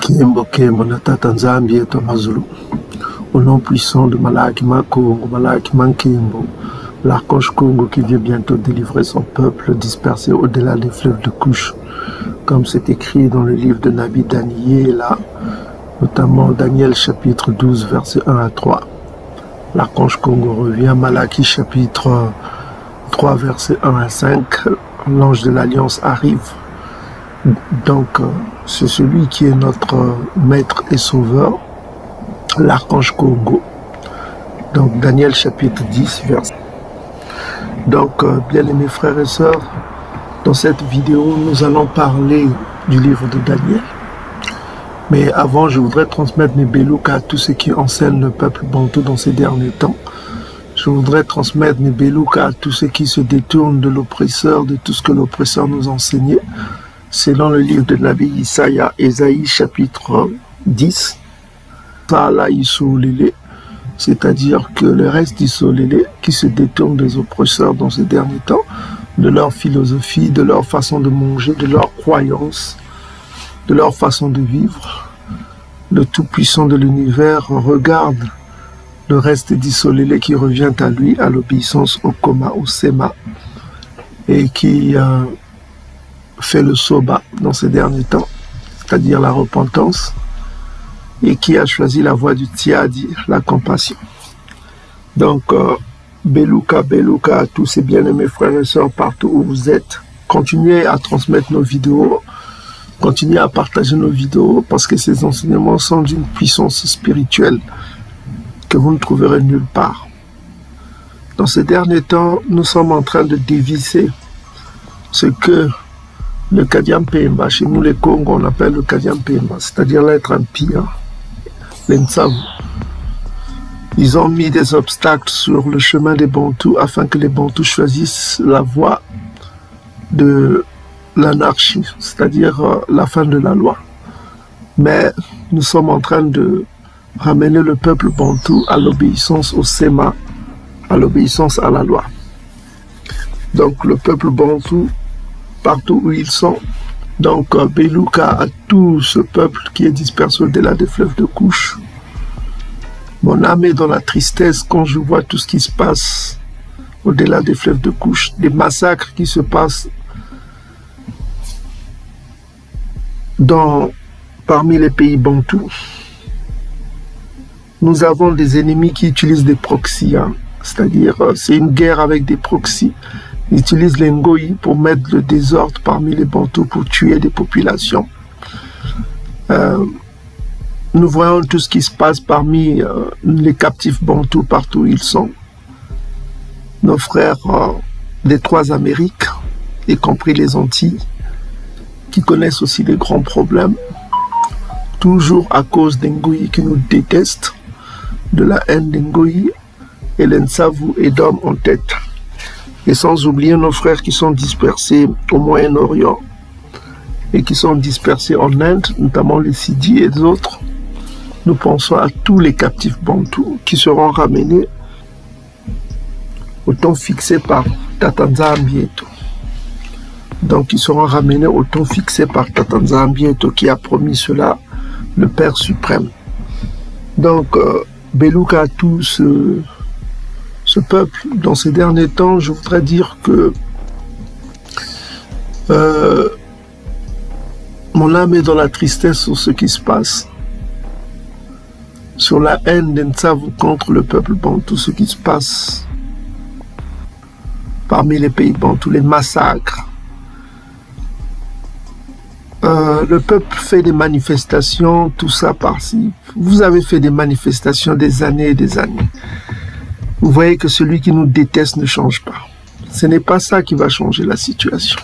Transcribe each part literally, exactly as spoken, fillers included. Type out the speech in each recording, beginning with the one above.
Kembo Kembo na Tata Nzambi eto Mazulu. Au nom puissant de Malaki Makongo, Malaki Mankembo, l'archange Congo qui vient bientôt délivrer son peuple dispersé au-delà des fleuves de couche, comme c'est écrit dans le livre de Nabi Daniel, notamment Daniel chapitre douze, versets un à trois. L'archange Congo revient, Malaki chapitre trois, versets un à cinq, l'ange de l'Alliance arrive. Donc, c'est celui qui est notre maître et sauveur, l'archange Congo. Donc, Daniel chapitre dix, verset. Donc, bien aimés frères et sœurs, dans cette vidéo, nous allons parler du livre de Daniel. Mais avant, je voudrais transmettre mes belouka à tous ceux qui enseignent le peuple bantou dans ces derniers temps. Je voudrais transmettre mes belouka à tous ceux qui se détournent de l'oppresseur, de tout ce que l'oppresseur nous enseignait. Selon le livre de Nabi Isaïa, Ésaïe chapitre dix, c'est-à-dire que le reste d'Isolélé qui se détourne des oppresseurs dans ces derniers temps, de leur philosophie, de leur façon de manger, de leur croyance, de leur façon de vivre, le Tout-Puissant de l'univers regarde le reste d'Isolélé qui revient à lui, à l'obéissance au Koma, au Sema, et qui euh, fait le Soba dans ces derniers temps, c'est-à-dire la repentance, et qui a choisi la voie du Tiadi, la compassion. Donc, euh, Belouka, Belouka à tous ces bien-aimés frères et sœurs partout où vous êtes, continuez à transmettre nos vidéos, continuez à partager nos vidéos, parce que ces enseignements sont d'une puissance spirituelle que vous ne trouverez nulle part. Dans ces derniers temps, nous sommes en train de dévisser ce que le Kadian Pemba, chez nous les Congos, on appelle le Kadian Pemba, c'est-à-dire l'être impie, l'Ensavu. Ils ont mis des obstacles sur le chemin des Bantous afin que les Bantous choisissent la voie de l'anarchie, c'est-à-dire euh, la fin de la loi. Mais nous sommes en train de ramener le peuple Bantou à l'obéissance au Sema, à l'obéissance à la loi. Donc le peuple Bantou, partout où ils sont, donc euh, Belouka à tout ce peuple qui est dispersé au-delà des fleuves de couche. Mon âme est dans la tristesse quand je vois tout ce qui se passe au-delà des fleuves de couche, des massacres qui se passent dans, parmi les pays bantous. Nous avons des ennemis qui utilisent des proxys, hein, c'est-à-dire euh, c'est une guerre avec des proxys. Ils utilisent les Ngoï pour mettre le désordre parmi les Bantous, pour tuer des populations. Euh, nous voyons tout ce qui se passe parmi euh, les captifs Bantous, partout où ils sont. Nos frères euh, des trois Amériques, y compris les Antilles, qui connaissent aussi des grands problèmes, toujours à cause des Ngoï qui nous détestent, de la haine des Ngoï, et l'Ensavu et d'hommes en tête. Et sans oublier nos frères qui sont dispersés au Moyen-Orient et qui sont dispersés en Inde, notamment les Sidi et d'autres. Nous pensons à tous les captifs bantous qui seront ramenés au temps fixé par Tata Nzambi Eto. Donc ils seront ramenés au temps fixé par Tata Nzambi Eto qui a promis cela, le Père suprême. Donc euh, Belouka à tous ce, ce peuple, dans ces derniers temps, je voudrais dire que euh, mon âme est dans la tristesse sur ce qui se passe, sur la haine d'Ensavu contre le peuple bantou, ce qui se passe parmi les pays bantous, les massacres. Euh, le peuple fait des manifestations, tout ça par-ci. Vous avez fait des manifestations des années et des années. Vous voyez que celui qui nous déteste ne change pas. Ce n'est pas ça qui va changer la situation.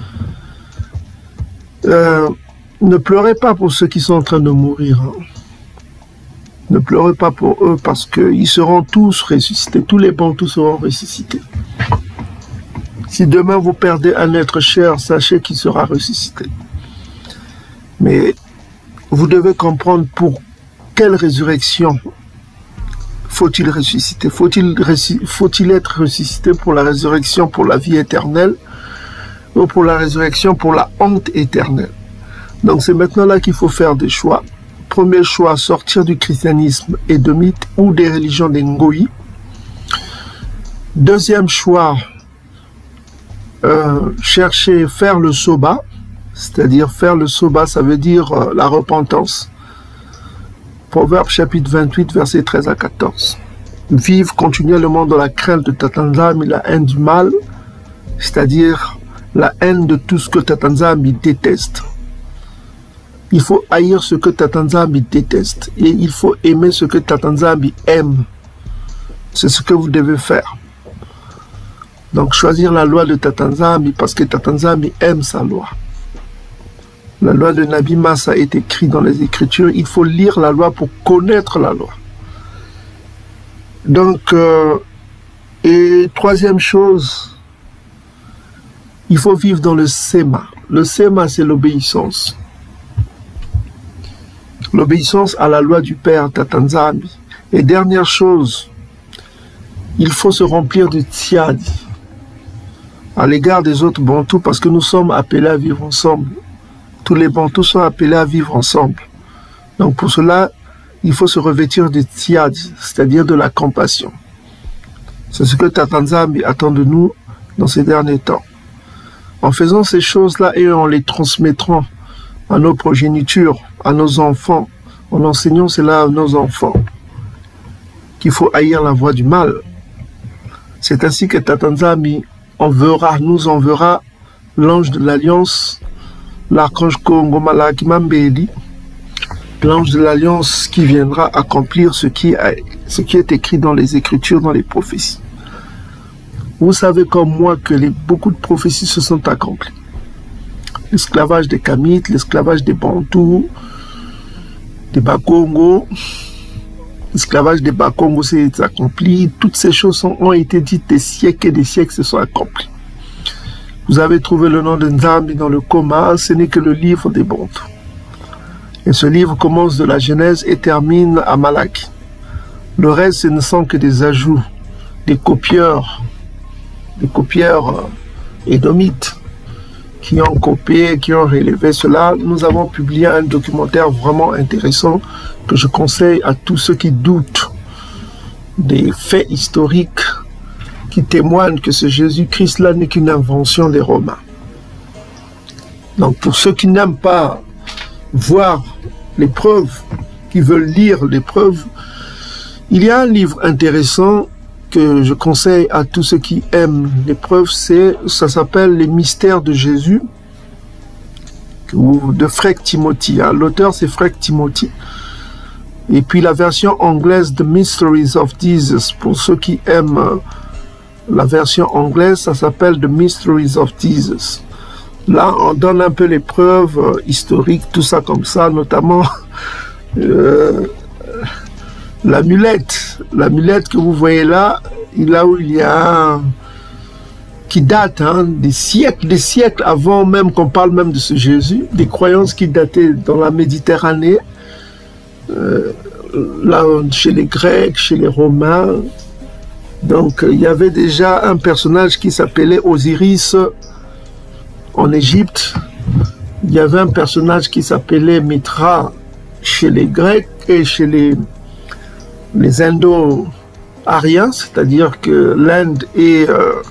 Euh, ne pleurez pas pour ceux qui sont en train de mourir. Hein. Ne pleurez pas pour eux parce qu'ils seront tous ressuscités. Tous les Bantous seront ressuscités. Si demain vous perdez un être cher, sachez qu'il sera ressuscité. Mais vous devez comprendre pour quelle résurrection faut-il ressusciter? Faut-il faut-il être ressuscité pour la résurrection, pour la vie éternelle, ou pour la résurrection, pour la honte éternelle? Donc c'est maintenant là qu'il faut faire des choix. Premier choix, sortir du christianisme édomite ou des religions des Ngoï. Deuxième choix, euh, chercher, faire le soba. C'est-à-dire faire le soba, ça veut dire euh, la repentance. Proverbe chapitre vingt-huit, versets treize à quatorze. Vivre continuellement dans la crainte de Tatanzami, la haine du mal, c'est-à-dire la haine de tout ce que Tatanzami déteste. Il faut haïr ce que Tatanzami déteste et il faut aimer ce que Tatanzami aime. C'est ce que vous devez faire. Donc choisir la loi de Tatanzami parce que Tatanzami aime sa loi. La loi de Nabi Massa est écrite dans les Écritures. Il faut lire la loi pour connaître la loi. Donc, euh, et troisième chose, il faut vivre dans le Sema. Le Sema, c'est l'obéissance. L'obéissance à la loi du Père Tatanzami. Et dernière chose, il faut se remplir de Tsiadi à l'égard des autres Bantous parce que nous sommes appelés à vivre ensemble. Tous les Bantous sont appelés à vivre ensemble. Donc pour cela, il faut se revêtir de Tsiadi, c'est-à-dire de la compassion. C'est ce que Tatanzami attend de nous dans ces derniers temps. En faisant ces choses-là et en les transmettant à nos progénitures, à nos enfants, en enseignant cela à nos enfants, qu'il faut haïr la voie du mal. C'est ainsi que Tatanzami enverra, nous enverra l'ange de l'Alliance, l'archange Kongo Malaki Mambeli, l'ange de l'Alliance qui viendra accomplir ce qui, a, ce qui est écrit dans les Écritures, dans les prophéties. Vous savez comme moi que les, beaucoup de prophéties se sont accomplies. L'esclavage des Kamites, l'esclavage des Bantous, des Bakongo, l'esclavage des Bakongo s'est accompli. Toutes ces choses ont, ont été dites des siècles et des siècles se sont accomplis. Vous avez trouvé le nom de Nzambi dans le coma, ce n'est que le livre des Bantous. Et ce livre commence de la Genèse et termine à Malaki. Le reste, ce ne sont que des ajouts, des copieurs, des copieurs édomites qui ont copié, qui ont relevé cela. Nous avons publié un documentaire vraiment intéressant que je conseille à tous ceux qui doutent des faits historiques qui témoignent que ce Jésus-Christ-là n'est qu'une invention des Romains. Donc pour ceux qui n'aiment pas voir les preuves, qui veulent lire les preuves, il y a un livre intéressant que je conseille à tous ceux qui aiment les preuves, c'est, ça s'appelle Les Mystères de Jésus, ou de Frank Timothy. Hein. L'auteur c'est Frank Timothy. Et puis la version anglaise The Mysteries of Jesus, pour ceux qui aiment la version anglaise, ça s'appelle The Mysteries of Jesus. Là, on donne un peu les preuves euh, historiques, tout ça comme ça, notamment euh, l'amulette. L'amulette que vous voyez là, là où il y a un, qui date hein, des siècles, des siècles avant même qu'on parle même de ce Jésus, des croyances qui dataient dans la Méditerranée, euh, là chez les Grecs, chez les Romains. Donc il y avait déjà un personnage qui s'appelait Osiris en Égypte. Il y avait un personnage qui s'appelait Mitra chez les Grecs et chez les, les Indo-Ariens, c'est-à-dire que l'Inde et, euh,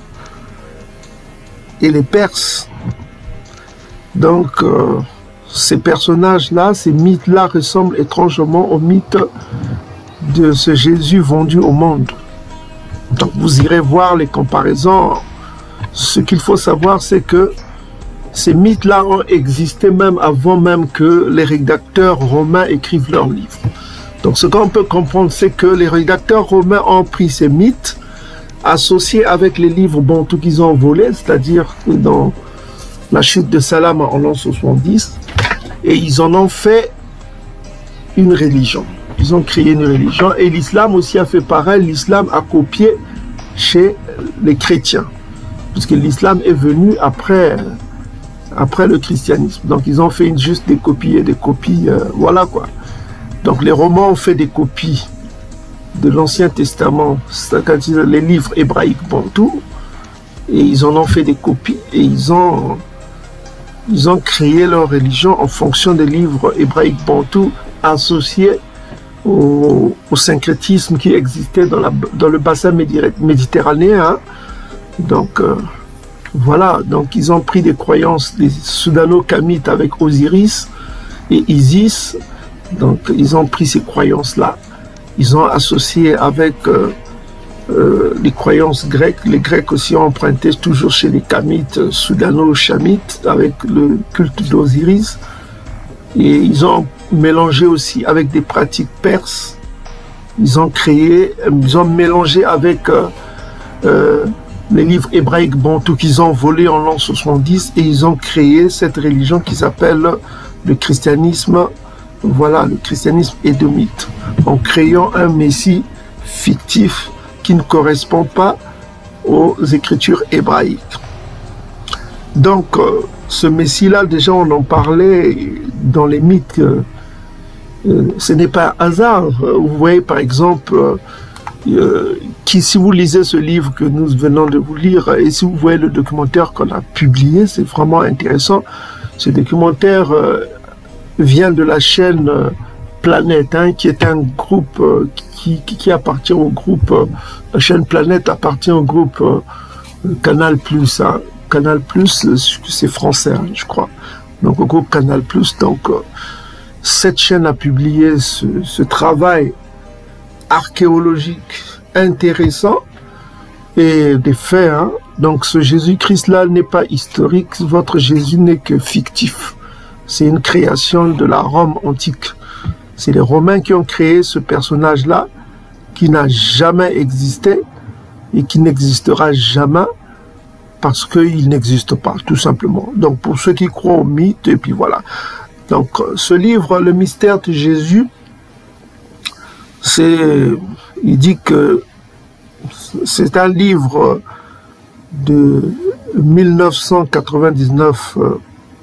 et les Perses. Donc euh, ces personnages-là, ces mythes-là ressemblent étrangement au mythe de ce Jésus vendu au monde. Donc vous irez voir les comparaisons. Ce qu'il faut savoir, c'est que ces mythes-là ont existé même avant même que les rédacteurs romains écrivent leurs livres. Donc ce qu'on peut comprendre, c'est que les rédacteurs romains ont pris ces mythes, associés avec les livres bantous qu'ils ont volés, c'est-à-dire dans la chute de Salam en l'an soixante-dix, et ils en ont fait une religion. Ils ont créé une religion, et l'islam aussi a fait pareil. L'islam a copié chez les chrétiens, puisque l'islam est venu après... après le christianisme. Donc ils ont fait une, juste des copies et des copies, euh, voilà quoi. Donc les Romains ont fait des copies de l'Ancien Testament, c'est-à-dire les livres hébraïques bantous, et ils en ont fait des copies, et ils ont ils ont créé leur religion en fonction des livres hébraïques bantous associés au, au syncrétisme qui existait dans, la, dans le bassin méditerranéen. Hein. Donc, euh, voilà, donc ils ont pris des croyances des soudano-kamites avec Osiris et Isis. Donc, ils ont pris ces croyances-là. Ils ont associé avec euh, euh, les croyances grecques. Les Grecs aussi ont emprunté toujours chez les Kamites, soudano-chamites, avec le culte d'Osiris. Et ils ont mélangé aussi avec des pratiques perses. Ils ont créé, ils ont mélangé avec euh, euh, les livres hébraïques bantous qu'ils ont volés en l'an soixante-dix et ils ont créé cette religion qui s'appelle le christianisme. Voilà, le christianisme édomite, en créant un messie fictif qui ne correspond pas aux écritures hébraïques. Donc, euh, ce messie-là, déjà, on en parlait dans les mythes. Euh, euh, ce n'est pas un hasard. Vous voyez, par exemple, euh, euh, qui, si vous lisez ce livre que nous venons de vous lire, et si vous voyez le documentaire qu'on a publié, c'est vraiment intéressant. Ce documentaire euh, vient de la chaîne euh, Planète, hein, qui est un groupe euh, qui, qui, qui appartient au groupe, euh, la chaîne Planète appartient au groupe euh, Canal Plus, hein. Canal Plus, c'est français, hein, je crois. Donc au groupe Canal Plus, donc euh, cette chaîne a publié ce, ce travail archéologique intéressant et des faits. Hein. Donc ce Jésus-Christ-là n'est pas historique, votre Jésus n'est que fictif. C'est une création de la Rome antique. C'est les Romains qui ont créé ce personnage-là, qui n'a jamais existé et qui n'existera jamais parce qu'il n'existe pas, tout simplement. Donc pour ceux qui croient au mythe, et puis voilà. Donc ce livre, Le mystère de Jésus, c'est, il dit que c'est un livre de mille neuf cent quatre-vingt-dix-neuf. Euh,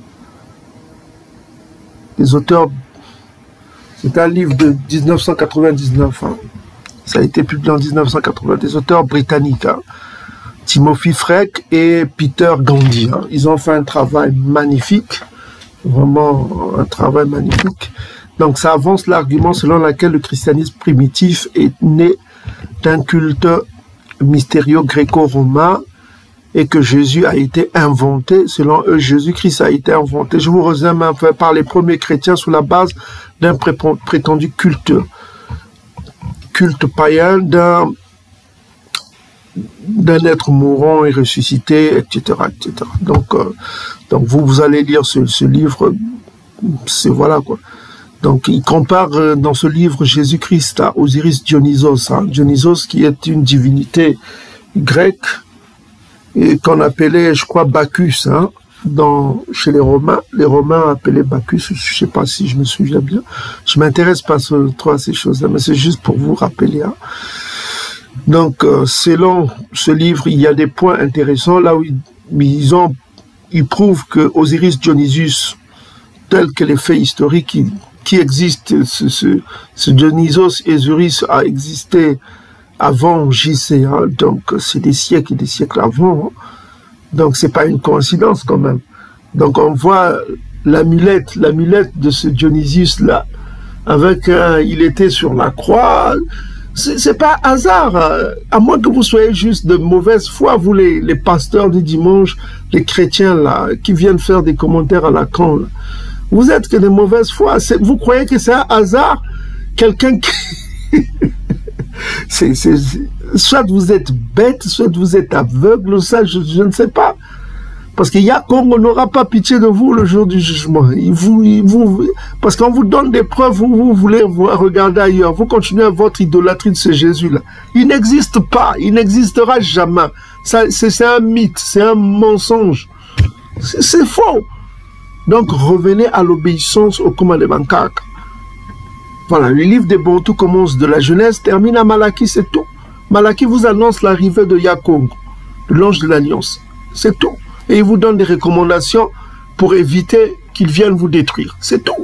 les auteurs, c'est un livre de mille neuf cent quatre-vingt-dix-neuf. Hein. Ça a été publié en mille neuf cent quatre-vingt. Des auteurs britanniques. Hein. Timothy Freke et Peter Gandhi. Hein. Ils ont fait un travail magnifique. Vraiment un travail magnifique. Donc ça avance l'argument selon lequel le christianisme primitif est né d'un culte mystérieux gréco-romain et que Jésus a été inventé, selon eux, Jésus-Christ a été inventé, je vous résume un peu, par les premiers chrétiens sur la base d'un prétendu culte, culte païen d'un d'un être mourant et ressuscité, et cetera, et cetera. Donc, euh, donc vous, vous allez lire ce, ce livre, c'est voilà quoi. Donc, il compare euh, dans ce livre Jésus-Christ à Osiris Dionysos, hein, Dionysos qui est une divinité grecque et qu'on appelait, je crois, Bacchus, hein, dans, chez les Romains. Les Romains appelaient Bacchus, je ne sais pas si je me souviens bien. Je ne m'intéresse pas sur, trop à ces choses-là, mais c'est juste pour vous rappeler. Hein. Donc, euh, selon ce livre, il y a des points intéressants là où ils, ils, ont, ils prouvent que Osiris Dionysus, tel que les faits historiques qui, qui existent, ce, ce, ce Dionysos et Osiris a existé avant J C, hein, donc c'est des siècles et des siècles avant, hein. Donc c'est pas une coïncidence quand même. Donc on voit l'amulette, l'amulette de ce Dionysus là, avec euh, il était sur la croix. C'est pas hasard, hein. À moins que vous soyez juste de mauvaise foi, vous les, les pasteurs du dimanche, les chrétiens là, qui viennent faire des commentaires à la con. Là. Vous êtes que de mauvaise foi. Vous croyez que c'est un hasard? Quelqu'un qui... c'est, c'est, soit vous êtes bête, soit vous êtes aveugle, ça je, je ne sais pas. Parce qu'il y a qu'on n'aura pas pitié de vous le jour du jugement. Il vous, il vous, parce qu'on vous donne des preuves, vous, vous voulez vous regarder ailleurs. Vous continuez à votre idolâtrie de ce Jésus-là. Il n'existe pas, il n'existera jamais. C'est un mythe, c'est un mensonge. C'est faux. Donc revenez à l'obéissance au commandement Kaka. Voilà, le livre des Bantous commence de la Genèse, termine à Malachie, c'est tout. Malachie vous annonce l'arrivée de Yaakov, l'ange de l'Alliance. C'est tout. Et il vous donne des recommandations pour éviter qu'il vienne vous détruire. C'est tout.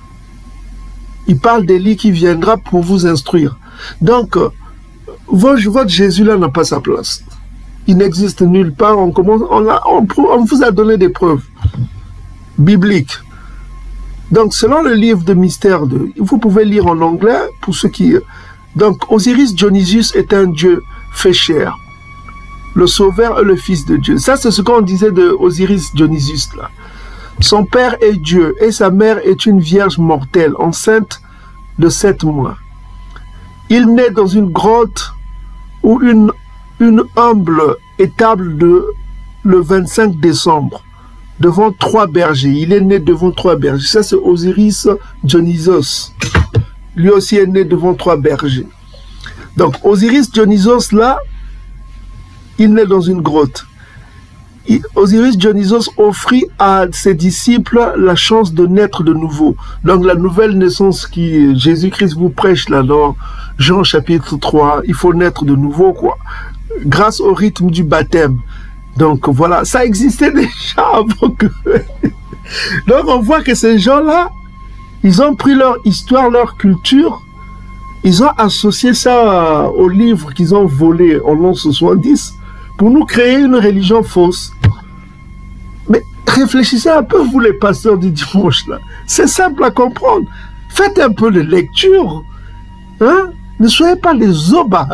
Il parle d'Élie qui viendra pour vous instruire. Donc, euh, votre, votre Jésus-là n'a pas sa place. Il n'existe nulle part. On, commence, on, a, on, on vous a donné des preuves. biblique. Donc, selon le livre de Mystère de, vous pouvez lire en anglais, pour ceux qui... Donc, Osiris Dionysius est un dieu fait chair. Le sauveur est le fils de Dieu. Ça, c'est ce qu'on disait de Osiris Dionysius, là. Son père est Dieu, et sa mère est une vierge mortelle, enceinte de sept mois. Il naît dans une grotte ou une, une humble étable de, le vingt-cinq décembre, devant trois bergers. Il est né devant trois bergers. Ça, c'est Osiris Dionysos. Lui aussi est né devant trois bergers. Donc, Osiris Dionysos, là, il naît dans une grotte. Osiris Dionysos offrit à ses disciples la chance de naître de nouveau. Donc la nouvelle naissance qui Jésus-Christ vous prêche là dans Jean chapitre trois, il faut naître de nouveau quoi, grâce au rythme du baptême. Donc voilà, ça existait déjà avant que... Donc on voit que ces gens-là, ils ont pris leur histoire, leur culture, ils ont associé ça aux livres qu'ils ont volés en l'an soixante-dix pour nous créer une religion fausse. Mais réfléchissez un peu, vous les pasteurs du dimanche, là. C'est simple à comprendre. Faites un peu de lecture. Hein? Ne soyez pas les obas.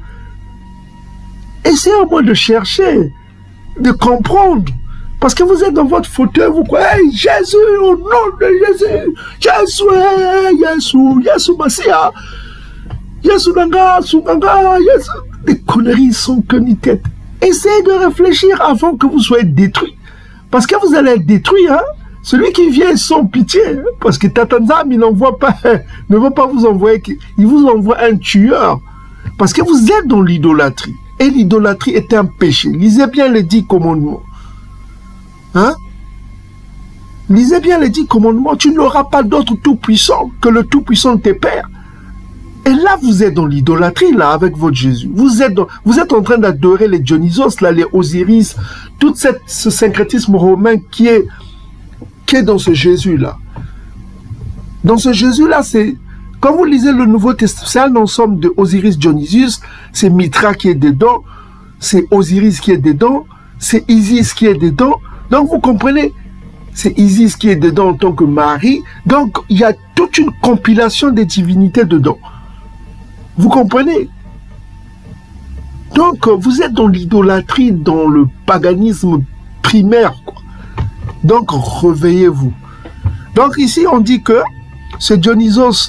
Essayez au moins de chercher, de comprendre. Parce que vous êtes dans votre fauteuil, vous croyez, hey, Jésus, au nom de Jésus, Jésus, Jésus, Jésus, Massia, Jésus, Nanga, Sunganga, Jésus. Des conneries sans queue ni tête. Essayez de réfléchir avant que vous soyez détruits. Parce que vous allez être détruits, hein. Celui qui vient sans pitié, hein, parce que Tatanzam, il n'envoie pas, ne veut pas vous envoyer, il vous envoie un tueur. Parce que vous êtes dans l'idolâtrie. Et l'idolâtrie est un péché. Lisez bien les dix commandements. Hein? Lisez bien les dix commandements. Tu n'auras pas d'autre tout-puissant que le tout-puissant de tes pères. Et là, vous êtes dans l'idolâtrie, là, avec votre Jésus. Vous êtes, dans, vous êtes en train d'adorer les Dionysos, là, les Osiris, tout cette, ce syncrétisme romain qui est, qui est dans ce Jésus-là. Dans ce Jésus-là, c'est... Quand vous lisez le Nouveau Testament, c'est un ensemble de Osiris Dionysius, c'est Mitra qui est dedans, c'est Osiris qui est dedans, c'est Isis qui est dedans. Donc, vous comprenez, c'est Isis qui est dedans en tant que Marie. Donc, il y a toute une compilation des divinités dedans. Vous comprenez? Donc, vous êtes dans l'idolâtrie, dans le paganisme primaire, quoi. Donc, réveillez-vous. Donc, ici, on dit que ce Dionysos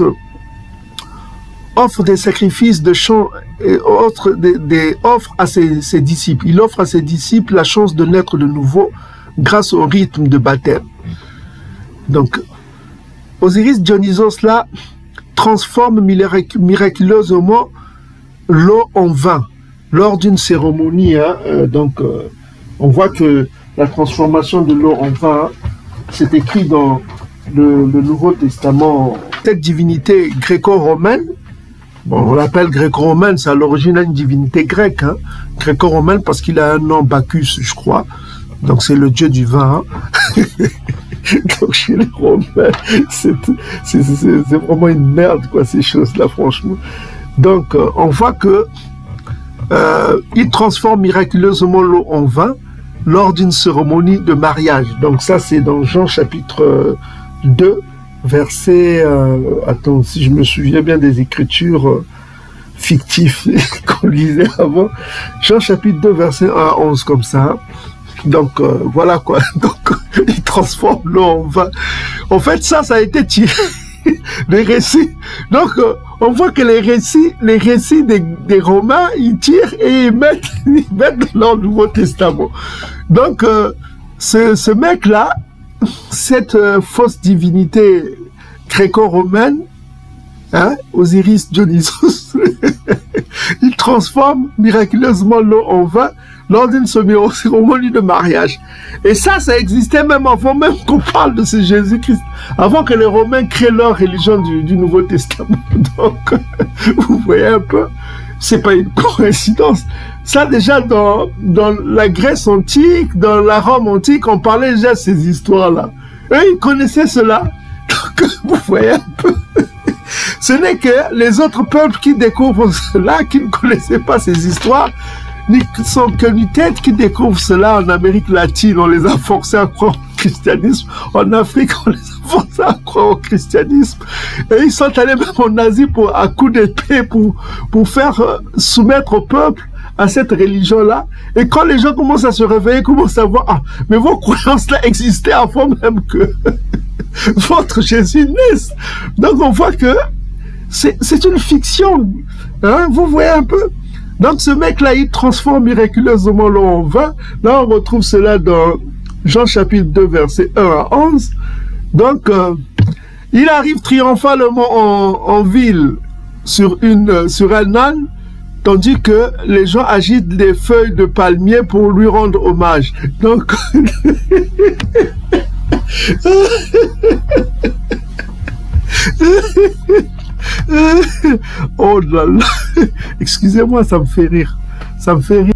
offre des sacrifices de chants et offre, des, des, offre à ses, ses disciples. Il offre à ses disciples la chance de naître de nouveau grâce au rythme de baptême. Donc, Osiris Dionysos, là, transforme miraculeusement l'eau en vin lors d'une cérémonie. Hein, euh, donc, euh, on voit que la transformation de l'eau en vin, c'est écrit dans le, le Nouveau Testament. Cette divinité gréco-romaine, bon, on l'appelle gréco-romaine, c'est à l'origine une divinité grecque, hein, gréco-romaine parce qu'il a un nom, Bacchus, je crois. Donc, c'est le dieu du vin. Hein. Donc, chez les Romains, c'est vraiment une merde, quoi, ces choses-là, franchement. Donc, euh, on voit que euh, il transforme miraculeusement l'eau en vin lors d'une cérémonie de mariage. Donc, ça, c'est dans Jean chapitre deux, verset... Euh, attends, si je me souviens bien des écritures euh, fictives qu'on lisait avant. Jean chapitre deux, verset un à onze, comme ça. Donc, euh, voilà quoi. Donc, il transforme l'eau en vin. En fait, ça, ça a été tiré des récits. Donc, euh, on voit que les récits, les récits des, des Romains, ils tirent et ils mettent, ils mettent dans le Nouveau Testament. Donc, euh, ce, ce mec-là, cette euh, fausse divinité gréco-romaine, hein, Osiris Dionysos, il transforme miraculeusement l'eau en vin lors d'une cérémonie de mariage. Et ça, ça existait même avant même qu'on parle de ce Jésus-Christ, avant que les Romains créent leur religion du, du Nouveau Testament. Donc, vous voyez un peu, c'est pas une coïncidence. Ça, déjà, dans, dans la Grèce antique, dans la Rome antique, on parlait déjà de ces histoires-là. Eux, ils connaissaient cela. Donc, vous voyez un peu. Ce n'est que les autres peuples qui découvrent cela, qui ne connaissaient pas ces histoires, ni sans que ni tête, qui découvrent cela en Amérique latine. On les a forcés à croire en christianisme. En Afrique, on les a forcés à croire au christianisme. Et ils sont allés même en Asie pour, à coup d'épée pour, pour faire soumettre au peuple à cette religion-là. Et quand les gens commencent à se réveiller, commencent à voir, ah, mais vos croyances-là existaient avant même que votre Jésus naisse. Donc on voit que c'est une fiction. Hein? Vous voyez un peu? Donc ce mec-là, il transforme miraculeusement l'eau en vin. Là, on retrouve cela dans Jean chapitre deux, versets un à onze. Donc, euh, il arrive triomphalement en, en ville sur, une, sur un âne, tandis que les gens agitent des feuilles de palmier pour lui rendre hommage. Donc, oh là là, excusez-moi, ça me fait rire, ça me fait rire.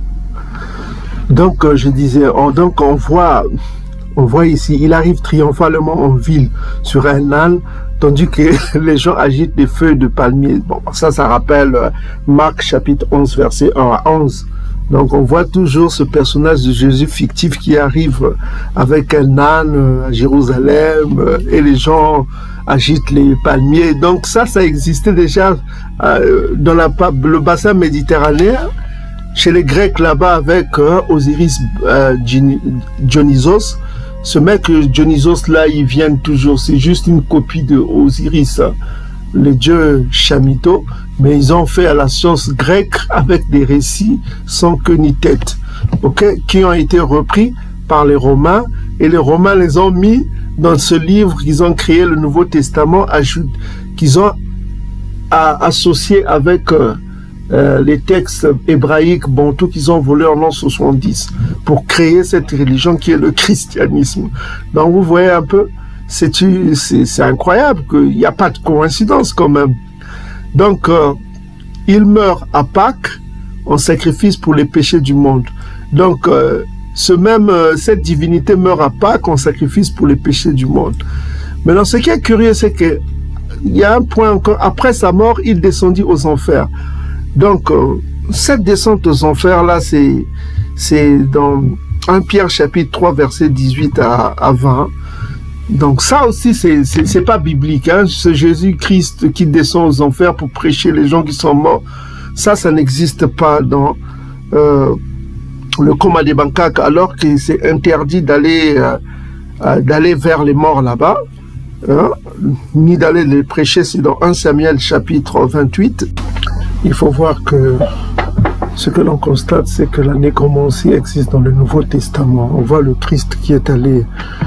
Donc, euh, je disais, on, donc on voit, on voit ici, il arrive triomphalement en ville sur un âne, tandis que les gens agitent des feuilles de palmier. Bon, ça, ça rappelle euh, Marc chapitre onze, verset un à onze. Donc, on voit toujours ce personnage de Jésus fictif qui arrive avec un âne à Jérusalem euh, et les gens agitent les palmiers. Donc, ça, ça existait déjà euh, dans la, le bassin méditerranéen, chez les Grecs là-bas avec euh, Osiris euh, Dionysos. Ce mec Dionysos là, il vient toujours, c'est juste une copie de Osiris, hein, le dieu Chamito, mais ils ont fait à la science grecque avec des récits sans queue ni tête, ok, qui ont été repris par les Romains, et les Romains les ont mis dans ce livre qu'ils ont créé, le Nouveau Testament, qu'ils ont à, associé avec euh, euh, les textes hébraïques bantous qu'ils ont volés en l'an soixante-dix pour créer cette religion qui est le christianisme. Donc vous voyez un peu, c'est incroyable qu'il n'y a pas de coïncidence quand même. Donc euh, il meurt à Pâques en sacrifice pour les péchés du monde. Donc euh, ce même, euh, cette divinité meurt à Pâques en sacrifice pour les péchés du monde. Maintenant, ce qui est curieux, c'est que il y a un point encore. Après sa mort, il descendit aux enfers. Donc, euh, cette descente aux enfers là, c'est c'est dans premier Pierre chapitre trois, verset dix-huit à, à vingt. Donc ça aussi, c'est pas biblique. Hein? C'est Jésus-Christ qui descend aux enfers pour prêcher les gens qui sont morts. Ça, ça n'existe pas dans euh, le coma des Bangkok, alors que c'est interdit d'aller euh, d'aller vers les morts là-bas, hein, ni d'aller les prêcher. C'est dans premier Samuel chapitre vingt-huit. Il faut voir que ce que l'on constate, c'est que la nécromancie existe dans le Nouveau Testament. On voit le Christ qui est allé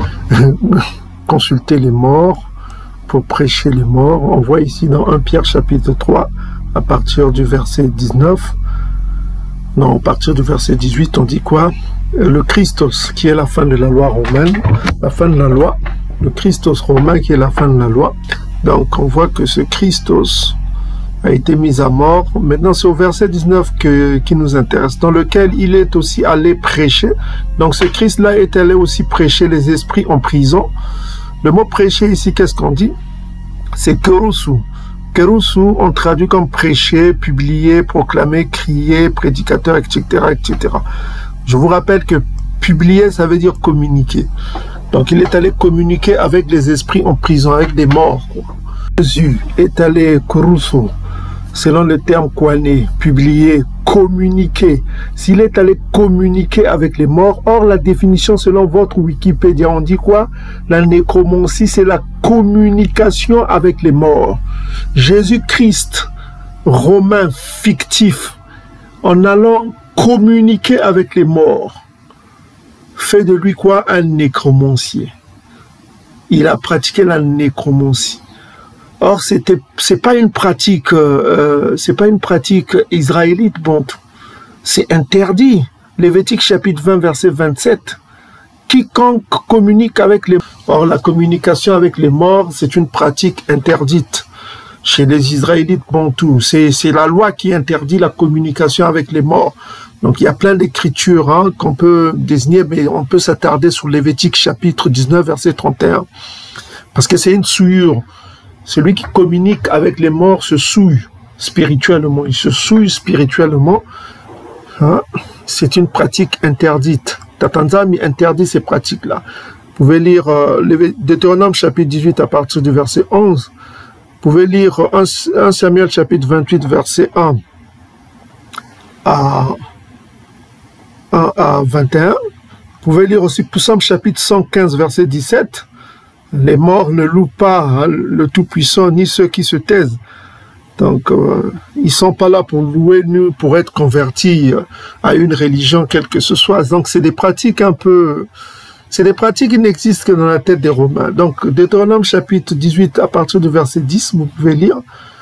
consulter les morts pour prêcher les morts. On voit ici dans premier Pierre chapitre trois, à partir du verset dix-neuf, non, à partir du verset dix-huit, on dit quoi? Le Christos, qui est la fin de la loi romaine, la fin de la loi, le Christos romain qui est la fin de la loi. Donc on voit que ce Christos a été mis à mort. Maintenant c'est au verset dix-neuf que, qui nous intéresse, dans lequel il est aussi allé prêcher. Donc ce Christ-là est allé aussi prêcher les esprits en prison. Le mot prêcher ici, qu'est-ce qu'on dit? C'est kerusu. Kerusu, on traduit comme prêcher, publier, proclamer, crier, prédicateur, et cetera, et cetera. Je vous rappelle que publier, ça veut dire communiquer. Donc il est allé communiquer avec les esprits en prison, avec des morts. Jésus est allé kerusu, selon le terme koané, publier, communiquer. S'il est allé communiquer avec les morts, or la définition selon votre Wikipédia, on dit quoi? La nécromancie, c'est la communication avec les morts. Jésus-Christ, romain fictif, en allant communiquer avec les morts, fait de lui quoi? Un nécromancier. Il a pratiqué la nécromancie. Or, c'était, c'est pas une pratique, euh, c'est pas une pratique israélite, bon, c'est interdit. Lévitique chapitre vingt, verset vingt-sept. Quiconque communique avec les morts. Or, la communication avec les morts, c'est une pratique interdite chez les Israélites bantous. C'est la loi qui interdit la communication avec les morts. Donc, il y a plein d'écritures hein, qu'on peut désigner, mais on peut s'attarder sur Lévitique chapitre dix-neuf, verset trente et un. Parce que c'est une souillure. Celui qui communique avec les morts se souille spirituellement. Il se souille spirituellement. Hein? C'est une pratique interdite. Tatanzami interdit ces pratiques-là. pouvez lire euh, Deutéronome chapitre dix-huit à partir du verset onze. Vous pouvez lire un Samuel chapitre vingt-huit, verset un à, à vingt et un. Vous pouvez lire aussi Psaume chapitre cent quinze, verset dix-sept. Les morts ne louent pas hein, le Tout-Puissant, ni ceux qui se taisent. Donc, euh, ils ne sont pas là pour louer, nous, pour être convertis à une religion, quelle que ce soit. Donc, c'est des pratiques un peu... C'est des pratiques qui n'existent que dans la tête des Romains. Donc, Deutéronome chapitre dix-huit, à partir du verset dix, vous pouvez lire.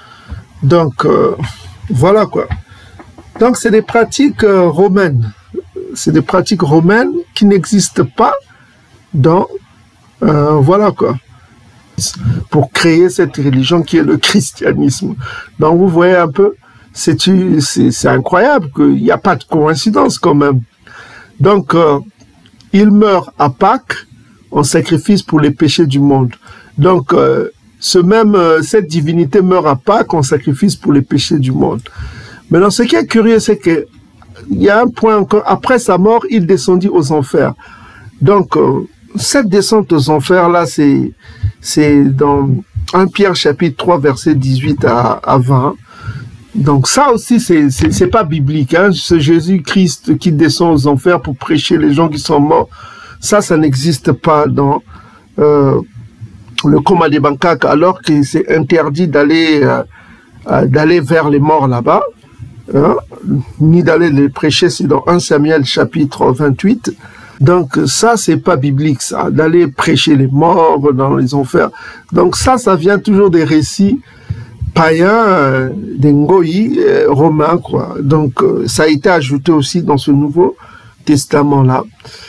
Donc, euh, voilà quoi. Donc, c'est des pratiques euh, romaines. C'est des pratiques romaines qui n'existent pas dans... Euh, voilà quoi. Pour créer cette religion qui est le christianisme. Donc, vous voyez un peu, c'est incroyable qu'il n'y a pas de coïncidence quand même. Donc, euh, il meurt à Pâques en sacrifice pour les péchés du monde. Donc, euh, ce même, euh, cette divinité meurt à Pâques en sacrifice pour les péchés du monde. Maintenant, ce qui est curieux, c'est qu'il y a un point encore. Après sa mort, il descendit aux enfers. Donc, euh, cette descente aux enfers-là, c'est dans premier Pierre chapitre trois, verset dix-huit à vingt. Donc ça aussi, c'est pas biblique. Hein? Ce Jésus-Christ qui descend aux enfers pour prêcher les gens qui sont morts, ça, ça n'existe pas dans euh, le coma des Bangkok, alors que c'est interdit d'aller euh, d'aller vers les morts là-bas, hein? Ni d'aller les prêcher, c'est dans premier Samuel chapitre vingt-huit. Donc ça, c'est pas biblique, ça, d'aller prêcher les morts dans les enfers. Donc ça, ça vient toujours des récits païens, euh, des Ngoï euh, romains, quoi. Donc euh, ça a été ajouté aussi dans ce Nouveau Testament-là.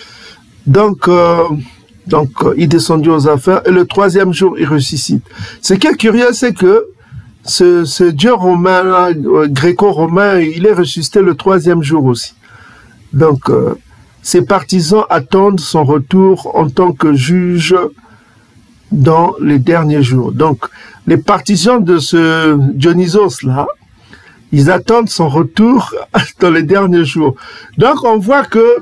Donc, euh, donc euh, il descendit aux enfers et le troisième jour, il ressuscite. Ce qui est curieux, c'est que ce, ce dieu romain, là, euh, gréco-romain, il est ressuscité le troisième jour aussi. Donc, euh, ses partisans attendent son retour en tant que juge dans les derniers jours. Donc, les partisans de ce Dionysos-là, ils attendent son retour dans les derniers jours. Donc, on voit que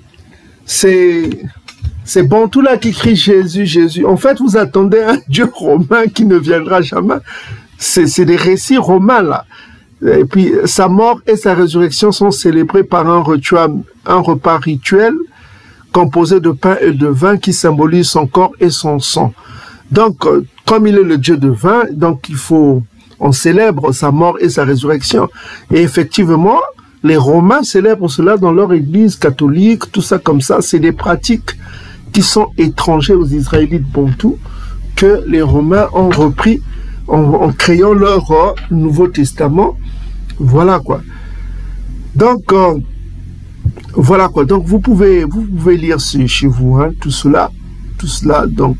c'est c'est Bantou là qui crie Jésus, Jésus. En fait, vous attendez un Dieu romain qui ne viendra jamais. C'est des récits romains, là. Et puis, sa mort et sa résurrection sont célébrées par un, rituel, un repas rituel composé de pain et de vin qui symbolise son corps et son sang. Donc, comme il est le Dieu de vin, donc il faut, on célèbre sa mort et sa résurrection. Et effectivement, les Romains célèbrent cela dans leur église catholique, tout ça comme ça. C'est des pratiques qui sont étrangères aux Israélites bantous que les Romains ont repris en, en créant leur euh, Nouveau Testament. Voilà quoi. Donc, euh, voilà quoi. Donc, vous pouvez, vous pouvez lire chez vous, hein, tout cela. Tout cela, donc,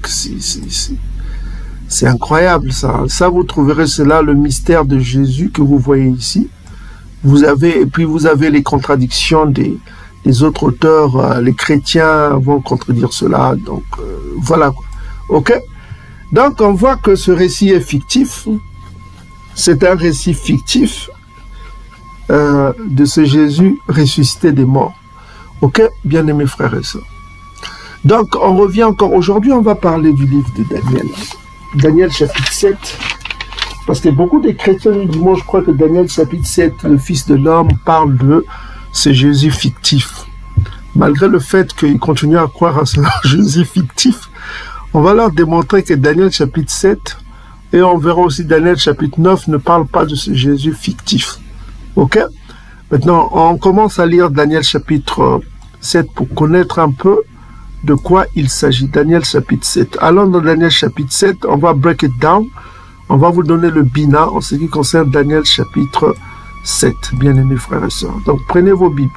c'est incroyable, ça. Ça, vous trouverez cela, le mystère de Jésus que vous voyez ici. Vous avez, et puis vous avez les contradictions des, des autres auteurs. Euh, les chrétiens vont contredire cela. Donc, euh, voilà quoi. OK? Donc, on voit que ce récit est fictif. C'est un récit fictif euh, de ce Jésus ressuscité des morts. OK, bien-aimés frères et sœurs. Donc, on revient encore. Aujourd'hui, on va parler du livre de Daniel. Daniel chapitre sept. Parce que beaucoup de chrétiens nous disent, moi, je crois que Daniel chapitre sept, le Fils de l'homme, parle de ce Jésus fictif. Malgré le fait qu'ils continuent à croire à ce Jésus fictif, on va leur démontrer que Daniel chapitre sept, et on verra aussi Daniel chapitre neuf, ne parle pas de ce Jésus fictif. OK? Maintenant, on commence à lire Daniel chapitre sept pour connaître un peu de quoi il s'agit. Daniel chapitre sept. Allons dans Daniel chapitre sept, on va break it down. On va vous donner le bina en ce qui concerne Daniel chapitre sept, bien-aimés frères et sœurs. Donc, prenez vos Bibles.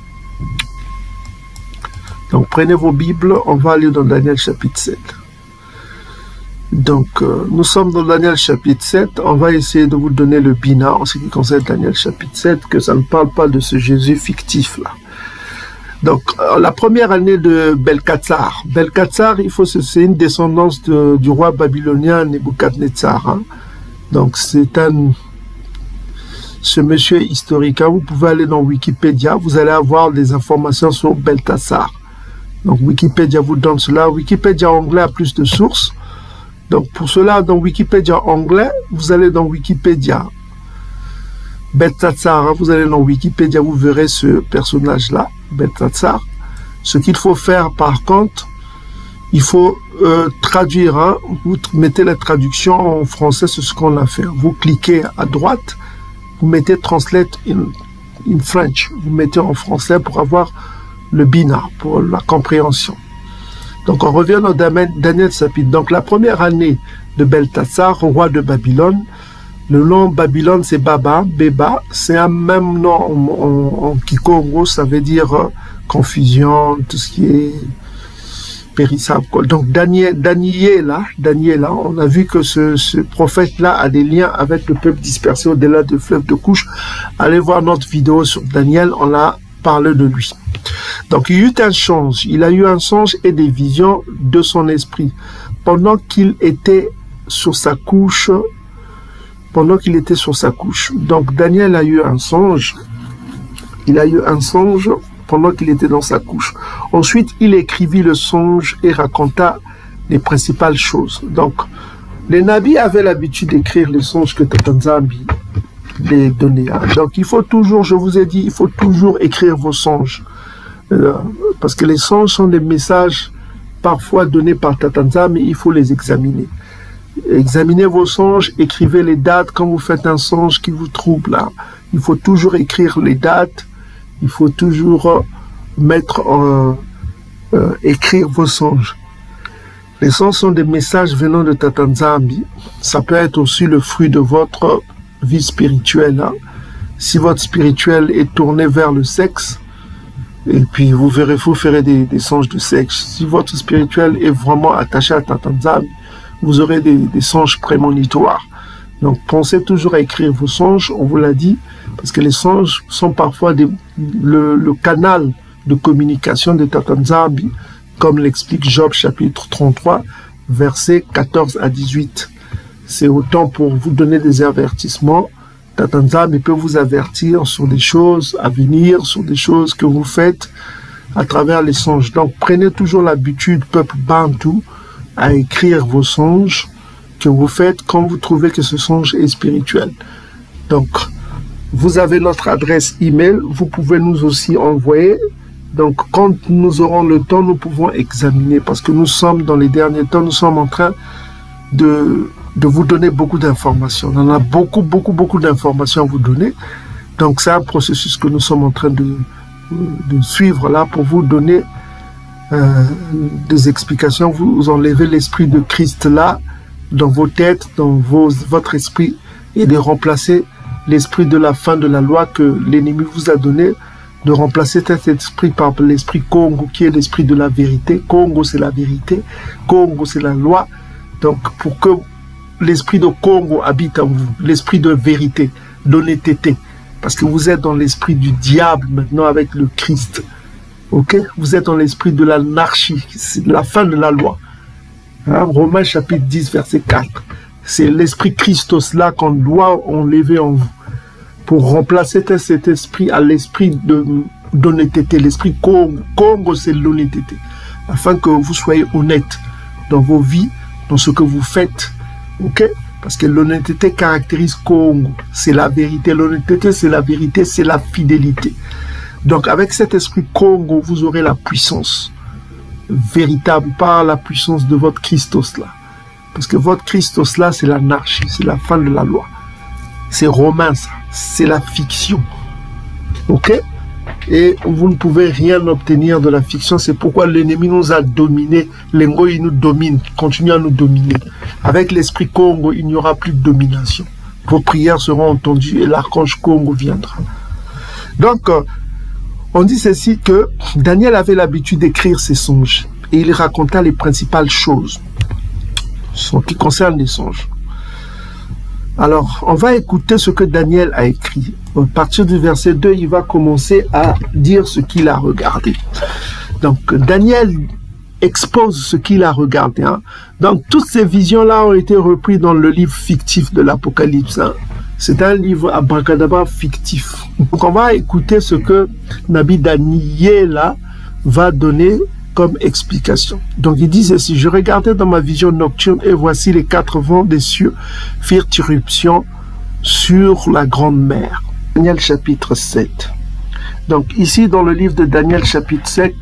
Donc, prenez vos Bibles, on va aller dans Daniel chapitre sept. Donc, euh, nous sommes dans Daniel chapitre sept. On va essayer de vous donner le bina en ce qui concerne Daniel chapitre sept, que ça ne parle pas de ce Jésus fictif-là. Donc, euh, la première année de Belkatsar. Belkatsar, il faut, c'est une descendance de, du roi babylonien Nebuchadnezzar. Hein. Donc, c'est un... Ce monsieur historique, hein, vous pouvez aller dans Wikipédia, vous allez avoir des informations sur Belkatsar. Donc Wikipédia vous donne cela. Wikipédia anglais a plus de sources. Donc pour cela, dans Wikipédia anglais, vous allez dans Wikipédia Beltsatsar, vous allez dans Wikipédia, vous verrez ce personnage-là, Beltsatsar. Ce qu'il faut faire par contre, il faut euh, traduire, hein, vous mettez la traduction en français, c'est ce qu'on a fait. Vous cliquez à droite, vous mettez Translate in, in French, vous mettez en français pour avoir le bina, pour la compréhension. Donc on revient dans Daniel chapitre. Donc la première année de Beltsatsar, roi de Babylone, le nom Babylone c'est Baba, Beba, c'est un même nom en, en, en Kikongo, ça veut dire euh, confusion, tout ce qui est périssable. Donc Daniel, Daniel là, Daniel là, on a vu que ce, ce prophète-là a des liens avec le peuple dispersé au-delà du fleuve de Couche. Allez voir notre vidéo sur Daniel, on a parlé de lui. Donc il y a eu un songe, il a eu un songe et des visions de son esprit pendant qu'il était sur sa couche. Pendant qu'il était sur sa couche. Donc Daniel a eu un songe. Il a eu un songe pendant qu'il était dans sa couche. Ensuite, il écrivit le songe et raconta les principales choses. Donc, les nabis avaient l'habitude d'écrire les songes que Tata Nzambi les donnait. Donc, il faut toujours, je vous ai dit, il faut toujours écrire vos songes. Euh, parce que les songes sont des messages parfois donnés par Tata Nzambi, mais il faut les examiner. Examinez vos songes, écrivez les dates quand vous faites un songe qui vous trouble. Là. Il faut toujours écrire les dates, il faut toujours mettre, euh, euh, écrire vos songes. Les songes sont des messages venant de Tata Nzambi. Ça peut être aussi le fruit de votre vie spirituelle. Hein. Si votre spirituel est tourné vers le sexe, et puis vous verrez, vous ferez des, des songes de sexe. Si votre spirituel est vraiment attaché à Tata Nzambi, vous aurez des, des songes prémonitoires. Donc, pensez toujours à écrire vos songes, on vous l'a dit, parce que les songes sont parfois des, le, le canal de communication de Tata Nzambi, comme l'explique Job chapitre trente-trois, versets quatorze à dix-huit. C'est autant pour vous donner des avertissements. Tata Nzambi peut vous avertir sur des choses à venir, sur des choses que vous faites à travers les songes. Donc, prenez toujours l'habitude, peuple bantou, à écrire vos songes que vous faites quand vous trouvez que ce songe est spirituel. Donc, vous avez notre adresse email, vous pouvez nous aussi envoyer. Donc, quand nous aurons le temps, nous pouvons examiner, parce que nous sommes, dans les derniers temps, nous sommes en train de, de vous donner beaucoup d'informations. On en a beaucoup, beaucoup, beaucoup d'informations à vous donner. Donc, c'est un processus que nous sommes en train de, de suivre là pour vous donner Euh, des explications. Vous enlevez l'esprit de Christ là dans vos têtes, dans vos, votre esprit, et de remplacer l'esprit de la fin de la loi que l'ennemi vous a donné, de remplacer cet esprit par l'esprit Congo qui est l'esprit de la vérité. Congo c'est la vérité, Congo c'est la loi. Donc pour que l'esprit de Congo habite en vous, l'esprit de vérité, d'honnêteté, parce que vous êtes dans l'esprit du diable maintenant avec le Christ. Ok, vous êtes dans l'esprit de l'anarchie, c'est la fin de la loi. Hein? Romains chapitre dix, verset quatre. C'est l'esprit Christos là qu'on doit enlever en vous pour remplacer cet esprit à l'esprit d'honnêteté, l'esprit Congo. Congo, c'est l'honnêteté, afin que vous soyez honnête dans vos vies, dans ce que vous faites. Ok, parce que l'honnêteté caractérise Congo, c'est la vérité. L'honnêteté, c'est la vérité, c'est la fidélité. Donc, avec cet esprit Congo, vous aurez la puissance véritable, pas la puissance de votre Christos là. Parce que votre Christos là, c'est l'anarchie, c'est la fin de la loi. C'est romain, ça. C'est la fiction. Ok? Et vous ne pouvez rien obtenir de la fiction. C'est pourquoi l'ennemi nous a dominés. L'engo, il nous domine, continue à nous dominer. Avec l'esprit Congo, il n'y aura plus de domination. Vos prières seront entendues et l'archange Congo viendra. Donc, euh, on dit ceci que Daniel avait l'habitude d'écrire ses songes et il raconta les principales choses qui concernent les songes. Alors, on va écouter ce que Daniel a écrit. À partir du verset deux, il va commencer à dire ce qu'il a regardé. Donc, Daniel expose ce qu'il a regardé. Hein. Donc, toutes ces visions-là ont été reprises dans le livre fictif de l'Apocalypse. Hein. C'est un livre abracadabra fictif. Donc, on va écouter ce que Nabi Daniel là, va donner comme explication. Donc il dit ceci: je regardais dans ma vision nocturne et voici les quatre vents des cieux firent irruption sur la grande mer. Daniel chapitre sept. Donc ici dans le livre de Daniel chapitre sept,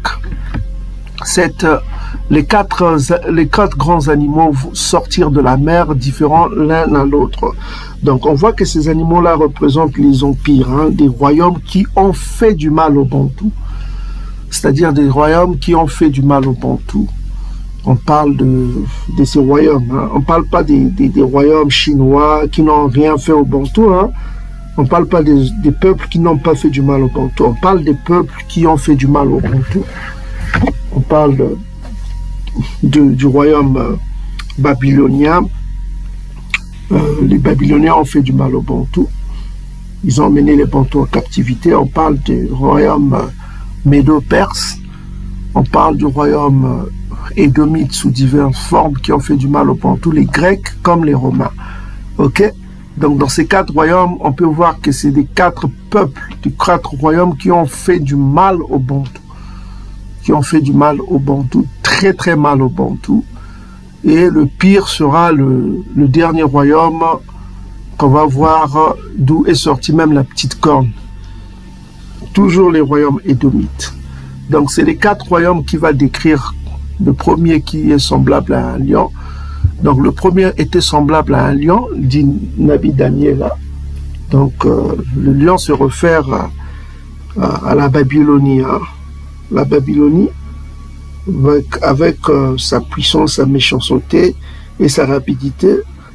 sept les, quatre, les quatre grands animaux sortirent de la mer, différents l'un à l'autre. Donc on voit que ces animaux-là représentent les empires, hein, des royaumes qui ont fait du mal aux Bantous. C'est-à-dire des royaumes qui ont fait du mal aux Bantous. On parle de, de ces royaumes. Hein. On ne parle pas des, des, des royaumes chinois qui n'ont rien fait aux Bantous. Hein. On ne parle pas des, des peuples qui n'ont pas fait du mal aux Bantous. On parle des peuples qui ont fait du mal aux Bantous. On parle de, de, du royaume euh, babylonien. Euh, les Babyloniens ont fait du mal aux Bantous. Ils ont emmené les Bantous en captivité. On parle du royaume euh, médo-perse. On parle du royaume édomite sous diverses formes qui ont fait du mal aux Bantous, les Grecs comme les Romains. Ok? Donc dans ces quatre royaumes, on peut voir que c'est des quatre peuples, des quatre royaumes qui ont fait du mal aux Bantous. Qui ont fait du mal aux Bantous, très très mal aux Bantous. Et le pire sera le, le dernier royaume qu'on va voir d'où est sortie même la petite corne. Toujours les royaumes édomites. Donc c'est les quatre royaumes qui va décrire. Le premier qui est semblable à un lion. Donc le premier était semblable à un lion, dit Nabi Daniel. Donc euh, le lion se réfère à, à, à la Babylonie. Hein. La Babylonie, avec, avec euh, sa puissance, sa méchanceté et sa rapidité.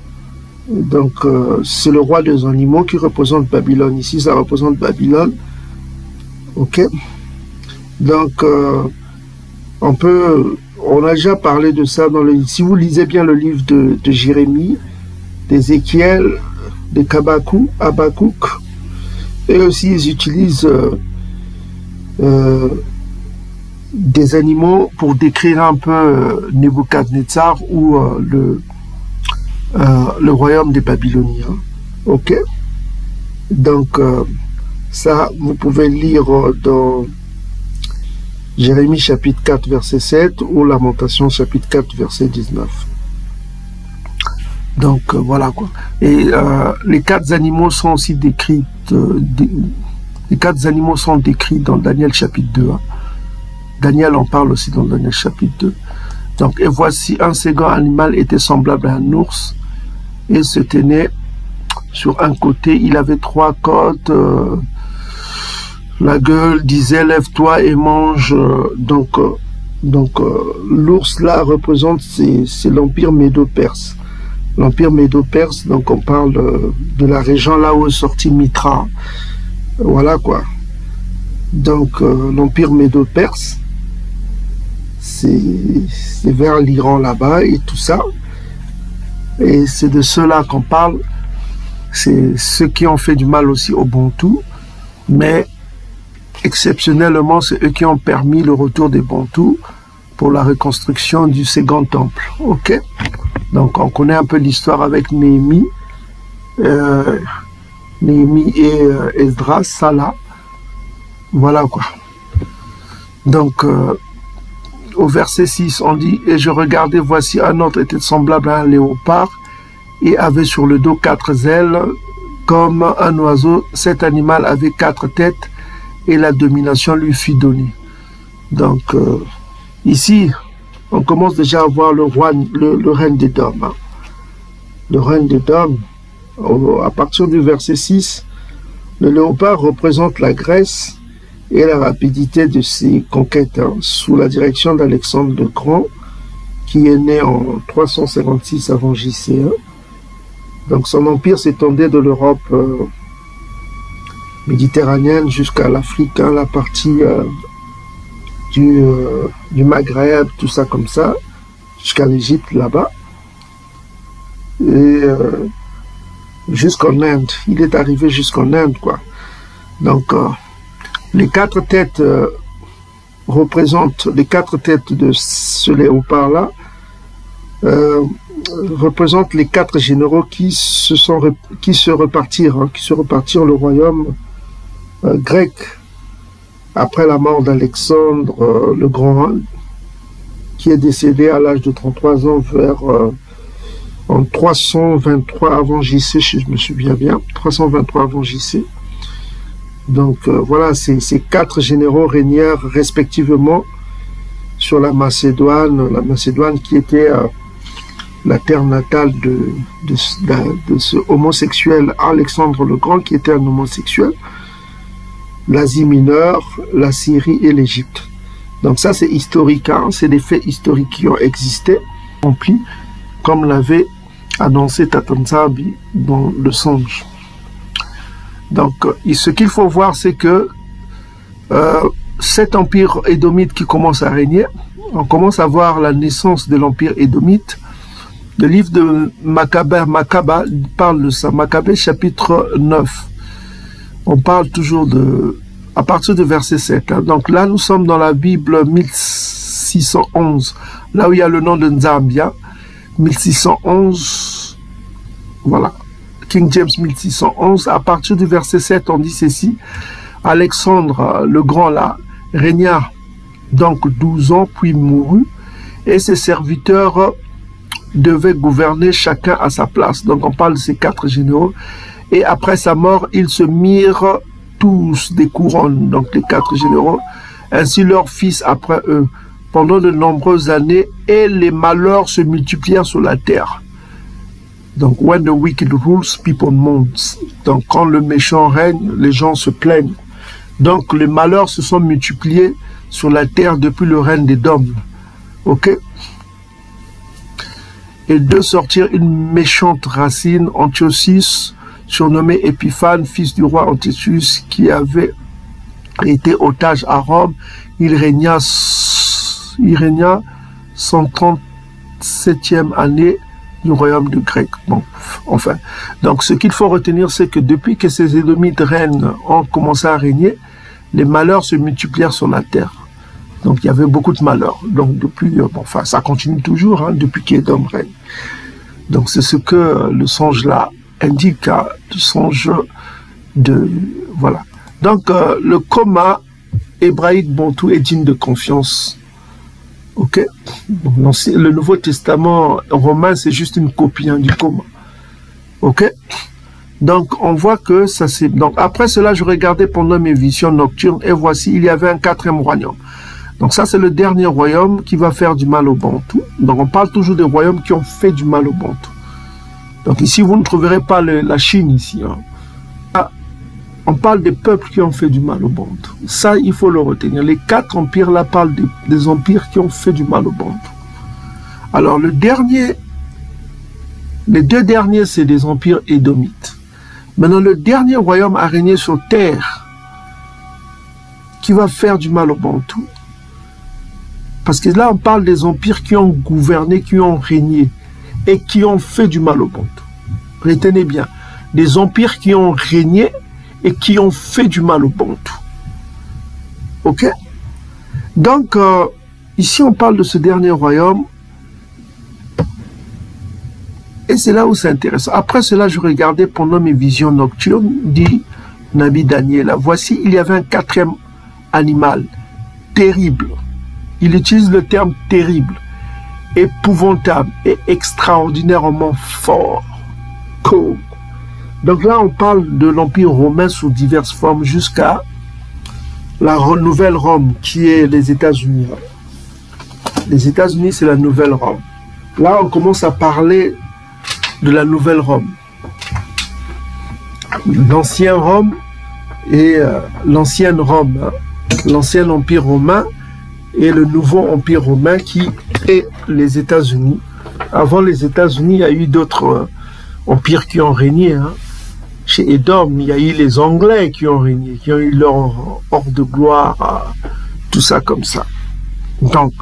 Donc euh, c'est le roi des animaux qui représente Babylone. Ici ça représente Babylone. Ok. Donc, euh, on peut, on a déjà parlé de ça dans le, si vous lisez bien le livre de, de Jérémie, d'Ézéchiel, de Kabakou, Habakkuk, et aussi ils utilisent euh, euh, des animaux pour décrire un peu euh, Nebuchadnezzar ou euh, le, euh, le royaume des Babyloniens. Ok? Donc, euh, ça, vous pouvez lire dans Jérémie chapitre quatre, verset sept ou Lamentation chapitre quatre, verset dix-neuf. Donc, euh, voilà quoi. Et euh, les quatre animaux sont aussi décrits, euh, dé, les quatre animaux sont décrits dans Daniel chapitre deux. Hein. Daniel en parle aussi dans Daniel chapitre deux. Donc, et voici un second animal était semblable à un ours et se tenait sur un côté. Il avait trois côtes. Euh, La gueule disait lève-toi et mange. Donc, euh, donc euh, l'ours là représente c'est l'empire médo-perse. L'empire médo-perse, donc on parle de, de la région là où est sorti Mitra. Voilà quoi. Donc euh, l'empire médo-perse, c'est vers l'Iran là-bas et tout ça. Et c'est de ceux-là qu'on parle. C'est ceux qui ont fait du mal aussi aux Bantous, mais exceptionnellement, c'est eux qui ont permis le retour des Bantous pour la reconstruction du second temple. Ok? Donc, on connaît un peu l'histoire avec Néhémie, euh, Néhémie et euh, Esdras, Salah. Voilà quoi. Donc, euh, au verset six, on dit « Et je regardais, voici un autre était semblable à un léopard et avait sur le dos quatre ailes comme un oiseau. Cet animal avait quatre têtes et la domination lui fut donnée. » Donc, euh, ici, on commence déjà à voir le, roi, le, le règne d'Édom. Hein. Le règne d'Édom, à partir du verset six, le léopard représente la Grèce et la rapidité de ses conquêtes, hein, sous la direction d'Alexandre le Grand, qui est né en trois cent cinquante-six avant J C un. Donc son empire s'étendait de l'Europe euh, méditerranéenne jusqu'à l'Afrique, hein, la partie euh, du, euh, du Maghreb, tout ça comme ça, jusqu'à l'Égypte là-bas, et euh, jusqu'en Inde. Il est arrivé jusqu'en Inde, quoi. Donc, euh, les quatre têtes euh, représentent, les quatre têtes de ce léopard-là, euh, représentent les quatre généraux qui se sont qui se repartirent, hein, qui se repartirent le royaume euh, grec après la mort d'Alexandre euh, le Grand, qui est décédé à l'âge de trente-trois ans vers euh, en trois cent vingt-trois avant J C, si je me souviens bien, trois cent vingt-trois avant J C. Donc euh, voilà, ces, ces quatre généraux régnèrent respectivement sur la Macédoine, la Macédoine qui était euh, la terre natale de, de, de, de ce homosexuel Alexandre le Grand, qui était un homosexuel, l'Asie mineure, la Syrie et l'Égypte. Donc ça c'est historique, hein, c'est des faits historiques qui ont existé, remplis, comme l'avait annoncé Tatanzabi dans le songe. Donc ce qu'il faut voir, c'est que euh, cet empire édomite qui commence à régner, on commence à voir la naissance de l'empire édomite. Le livre de Maccabée, Maccaba parle de ça, Maccabée chapitre neuf. On parle toujours de, à partir du verset sept. Hein. Donc là, nous sommes dans la Bible mille six cent onze, là où il y a le nom de Nzambia, mille six cent onze, voilà, King James mille six cent onze. À partir du verset sept, on dit ceci: Alexandre le Grand là régna donc douze ans, puis mourut, et ses serviteurs devaient gouverner chacun à sa place. Donc on parle de ces quatre généraux. Et après sa mort, ils se mirent tous des couronnes, donc les quatre généraux, ainsi leurs fils après eux, pendant de nombreuses années, et les malheurs se multiplièrent sur la terre. Donc, when the wicked rules, people mourn. Donc, quand le méchant règne, les gens se plaignent. Donc, les malheurs se sont multipliés sur la terre depuis le règne des Dômes. Ok? Et de sortir une méchante racine, Antiochus, surnommé Épiphane, fils du roi Antiochus, qui avait été otage à Rome. Il régna, il régna cent trente-septième année du royaume de Grec. Bon, enfin. Donc, ce qu'il faut retenir, c'est que depuis que ces Édomites reines ont commencé à régner, les malheurs se multiplièrent sur la terre. Donc, il y avait beaucoup de malheurs. Donc, depuis, bon, enfin, ça continue toujours, hein, depuis qu'Édom règne. Donc, c'est ce que le songe-là indique, hein, le songe de... Voilà. Donc, euh, le coma hébraïque bantou est digne de confiance. Ok? Donc, le Nouveau Testament romain, c'est juste une copie, hein, du coma. Ok? Donc, on voit que ça c'est... Donc, après cela, je regardais pendant mes visions nocturnes, et voici, il y avait un quatrième royaume. Donc ça, c'est le dernier royaume qui va faire du mal au Bantou. Donc on parle toujours des royaumes qui ont fait du mal au Bantou. Donc ici, vous ne trouverez pas le, la Chine ici. Hein. Là, on parle des peuples qui ont fait du mal au Bantou. Ça, il faut le retenir. Les quatre empires là parlent des, des empires qui ont fait du mal au Bantou. Alors le dernier, les deux derniers, c'est des empires édomites. Maintenant, le dernier royaume à régner sur terre qui va faire du mal au Bantou. Parce que là, on parle des empires qui ont gouverné, qui ont régné et qui ont fait du mal au Bantou. Retenez bien, des empires qui ont régné et qui ont fait du mal au Bantou. Ok? Donc, euh, ici, on parle de ce dernier royaume. Et c'est là où c'est intéressant. Après cela, je regardais pendant mes visions nocturnes, dit Nabi Daniel. Voici, il y avait un quatrième animal, terrible. Il utilise le terme terrible, épouvantable et extraordinairement fort. Cool. Donc là, on parle de l'Empire romain sous diverses formes jusqu'à la nouvelle Rome, qui est les États-Unis. Les États-Unis, c'est la nouvelle Rome. Là, on commence à parler de la nouvelle Rome. L'ancien Rome et euh, l'ancienne Rome, hein. L'ancien Empire romain et le nouveau Empire romain qui est les États-Unis. Avant les États-Unis, il y a eu d'autres euh, empires qui ont régné. Hein. Chez Édom, il y a eu les Anglais qui ont régné, qui ont eu leur or de gloire, euh, tout ça comme ça. Donc,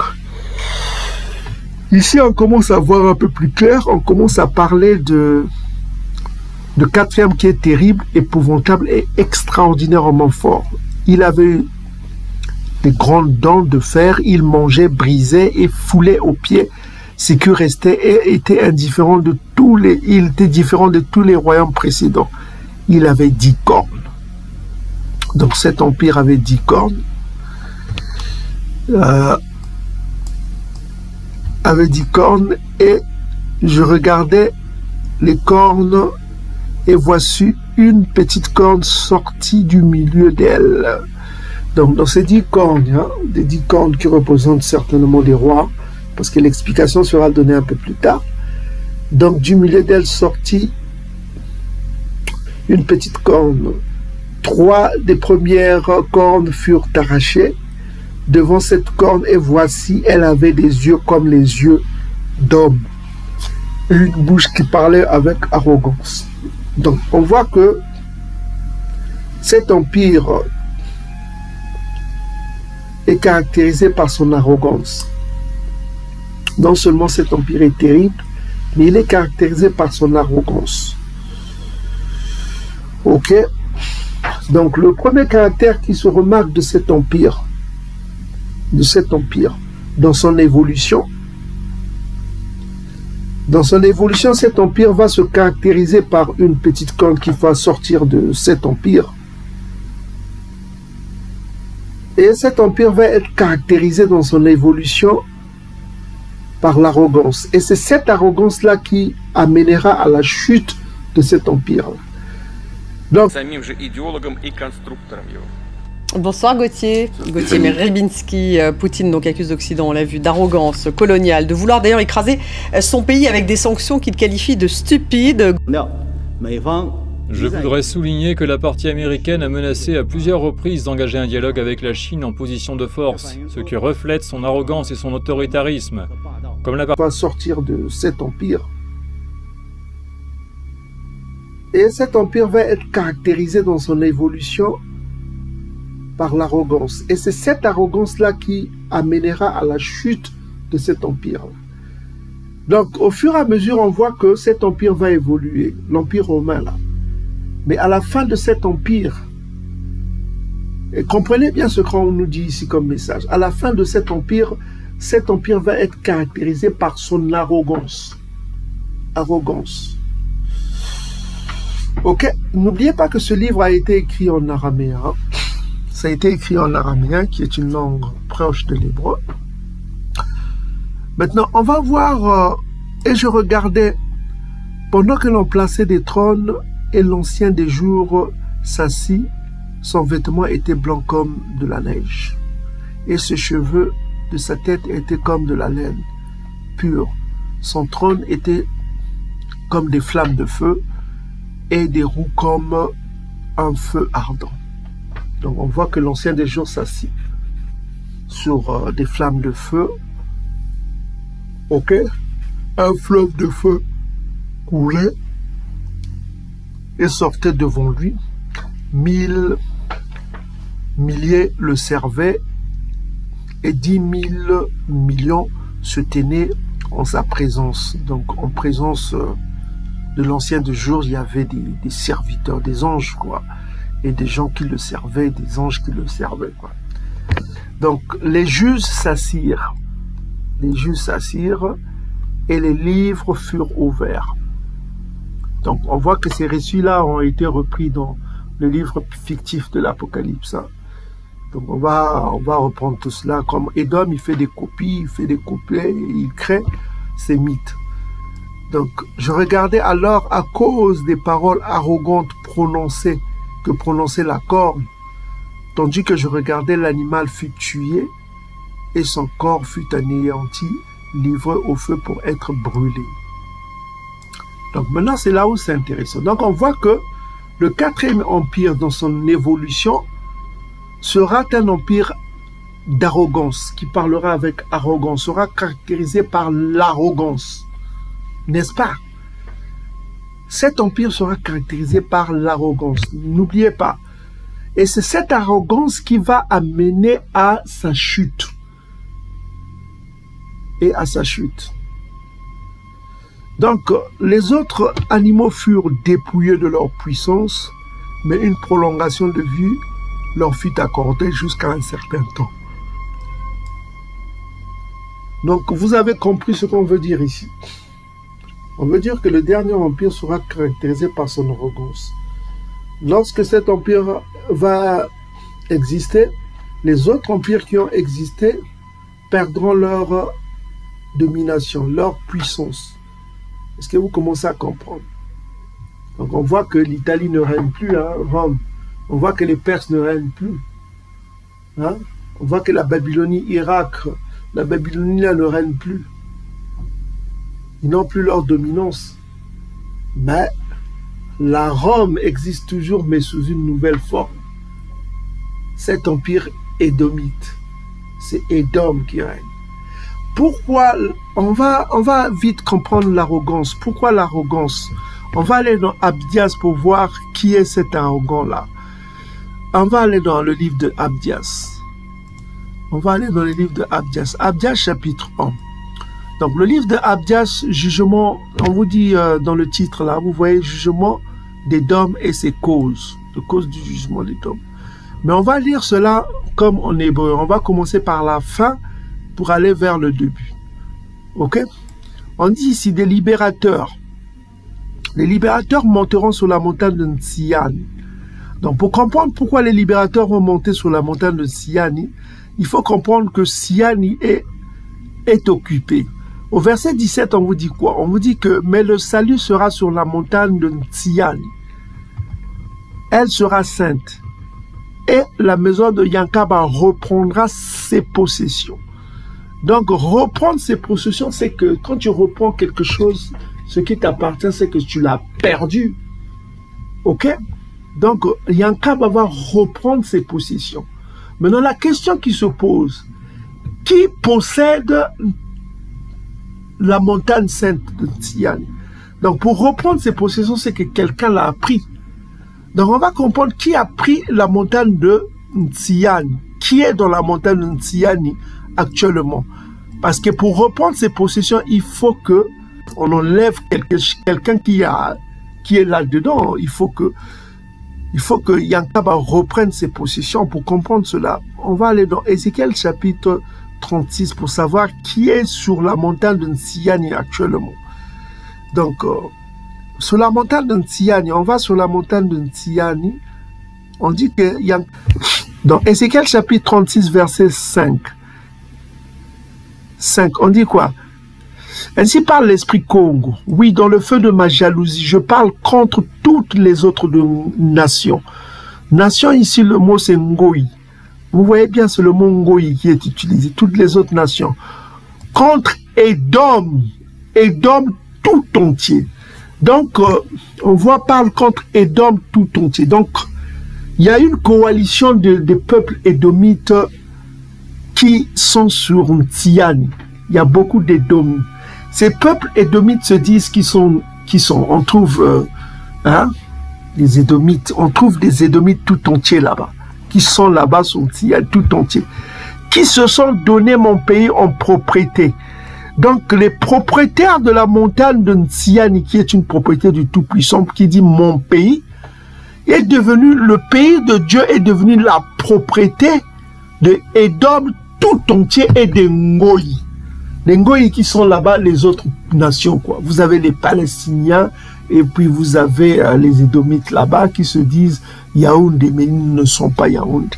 ici, on commence à voir un peu plus clair, on commence à parler de, de quatrième qui est terrible, épouvantable et extraordinairement fort. Il avait des grandes dents de fer, il mangeait, brisait et foulait aux pieds ce qui restait et était indifférent de tous les, il était différent de tous les royaumes précédents. Il avait dix cornes. Donc cet empire avait dix cornes. Euh, avait dix cornes et je regardais les cornes et voici une petite corne sortie du milieu d'elle. Donc dans ces dix cornes, hein, des dix cornes qui représentent certainement des rois, parce que l'explication sera donnée un peu plus tard. Donc du milieu d'elle sortit une petite corne. Trois des premières cornes furent arrachées devant cette corne et voici, elle avait des yeux comme les yeux d'homme. Une bouche qui parlait avec arrogance. Donc on voit que cet empire est caractérisé par son arrogance. Non seulement cet empire est terrible, mais il est caractérisé par son arrogance. Ok? Donc le premier caractère qui se remarque de cet empire, de cet empire, dans son évolution, dans son évolution, cet empire va se caractériser par une petite corne qui va sortir de cet empire. Et cet empire va être caractérisé dans son évolution par l'arrogance. Et c'est cette arrogance-là qui amènera à la chute de cet empire. Donc, bonsoir Gauthier. Gauthier Rybinski, Poutine donc accuse l'Occident, on l'a vu, d'arrogance coloniale, de vouloir d'ailleurs écraser son pays avec des sanctions qu'il qualifie de stupides. Je voudrais souligner que la partie américaine a menacé à plusieurs reprises d'engager un dialogue avec la Chine en position de force, ce qui reflète son arrogance et son autoritarisme. Comme la va sortir de cet empire. Et cet empire va être caractérisé dans son évolution par l'arrogance. Et c'est cette arrogance-là qui amènera à la chute de cet empire. Donc, au fur et à mesure, on voit que cet empire va évoluer, l'empire romain, là. Mais à la fin de cet empire, et comprenez bien ce qu'on nous dit ici comme message, à la fin de cet empire, cet empire va être caractérisé par son arrogance. Arrogance. Ok, n'oubliez pas que ce livre a été écrit en araméen. Hein. Ça a été écrit en araméen, qui est une langue proche de l'hébreu. Maintenant, on va voir, euh, et je regardais, pendant que l'on plaçait des trônes, et l'ancien des jours s'assit, son vêtement était blanc comme de la neige, et ses cheveux de sa tête étaient comme de la laine pure. Son trône était comme des flammes de feu, et des roues comme un feu ardent. Donc on voit que l'ancien des jours s'assit sur euh, des flammes de feu. Ok, un fleuve de feu coulait et sortait devant lui. Mille milliers le servaient et dix mille millions se tenaient en sa présence. Donc en présence euh, de l'ancien de jour, il y avait des, des serviteurs, des anges, quoi. Et des gens qui le servaient, des anges qui le servaient, quoi. Donc, les juges s'assirent. Les juges s'assirent et les livres furent ouverts. Donc, on voit que ces récits-là ont été repris dans le livre fictif de l'Apocalypse. Hein. Donc, on va, on va reprendre tout cela. Comme Edom, il fait des copies, il fait des couplets, il crée ces mythes. Donc, je regardais alors à cause des paroles arrogantes prononcées, que prononçait la corne, tandis que je regardais l'animal fut tué et son corps fut anéanti, livré au feu pour être brûlé. Donc maintenant, c'est là où c'est intéressant. Donc on voit que le quatrième empire dans son évolution sera un empire d'arrogance, qui parlera avec arrogance, sera caractérisé par l'arrogance. N'est-ce pas? Cet empire sera caractérisé par l'arrogance. N'oubliez pas. Et c'est cette arrogance qui va amener à sa chute. Et à sa chute. Donc, les autres animaux furent dépouillés de leur puissance, mais une prolongation de vie leur fut accordée jusqu'à un certain temps. Donc, vous avez compris ce qu'on veut dire ici. On veut dire que le dernier empire sera caractérisé par son arrogance. Lorsque cet empire va exister, les autres empires qui ont existé perdront leur domination, leur puissance. Est-ce que vous commencez à comprendre? Donc on voit que l'Italie ne règne plus, hein, Rome. On voit que les Perses ne règnent plus. Hein? On voit que la Babylonie, Irak, la Babylonie là, ne règne plus. Ils n'ont plus leur dominance. Mais la Rome existe toujours, mais sous une nouvelle forme. Cet empire édomite, c'est Édom qui règne. Pourquoi on va, on va vite comprendre l'arrogance. Pourquoi l'arrogance? On va aller dans Abdias pour voir qui est cet arrogant-là. On va aller dans le livre de Abdias. On va aller dans le livre de Abdias. Abdias chapitre un. Donc le livre de Abdias, jugement, on vous dit euh, dans le titre là, vous voyez jugement d'Édom et ses causes. Les causes du jugement d'Édom. Mais on va lire cela comme en hébreu. On va commencer par la fin pour aller vers le début. Ok? On dit ici des libérateurs. Les libérateurs monteront sur la montagne de Tsiani. Donc pour comprendre pourquoi les libérateurs vont monter sur la montagne de Tsiani, il faut comprendre que Tsiani est, est occupé. Au verset dix-sept, on vous dit quoi? On vous dit que « Mais le salut sera sur la montagne de Tsiani. Elle sera sainte. Et la maison de Yankaba reprendra ses possessions. » Donc, reprendre ses possessions, c'est que quand tu reprends quelque chose, ce qui t'appartient, c'est que tu l'as perdu. Ok? Donc, Yankaba va reprendre ses possessions. Maintenant, la question qui se pose, qui possède la montagne sainte de Tsiani? Donc, pour reprendre ses possessions, c'est que quelqu'un l'a pris. Donc, on va comprendre qui a pris la montagne de Tsiani. Qui est dans la montagne de Tsiani actuellement? Parce que pour reprendre ses possessions, il faut que on enlève quelqu'un qui, a, qui est là-dedans. Il faut que, il faut que Yankaba reprenne ses possessions. Pour comprendre cela, on va aller dans Ézéchiel chapitre trente-six pour savoir qui est sur la montagne de Tsiani actuellement. Donc, euh, sur la montagne de Tsiani, on va sur la montagne de Tsiani, on dit que Yank... dans Ézéchiel chapitre trente-six, verset cinq, cinq, on dit quoi? Ainsi parle l'esprit Congo. Oui, dans le feu de ma jalousie, je parle contre toutes les autres de nations. Nation, ici, le mot c'est Ngoï. Vous voyez bien, c'est le mot Ngoï qui est utilisé. Toutes les autres nations. Contre Édom. Édom tout entier. Donc, euh, on voit parle contre Édom tout entier. Donc, il y a une coalition de, de peuples édomites qui sont sur Tsiani. Il y a beaucoup d'édomites. Ces peuples édomites se disent qu'ils sont, qui sont, on trouve, euh, hein, les édomites, on trouve des édomites tout entiers là-bas, qui sont là-bas sur Tsiani tout entier, qui se sont donné mon pays en propriété. Donc, les propriétaires de la montagne de Tsiani, qui est une propriété du Tout-Puissant, qui dit mon pays, est devenu, le pays de Dieu est devenu la propriété de Édom tout entier et des Ngoï. Les Ngoï qui sont là-bas, les autres nations, quoi. Vous avez les Palestiniens et puis vous avez euh, les Édomites là-bas qui se disent Yaoundé, mais ils ne sont pas Yaoundé.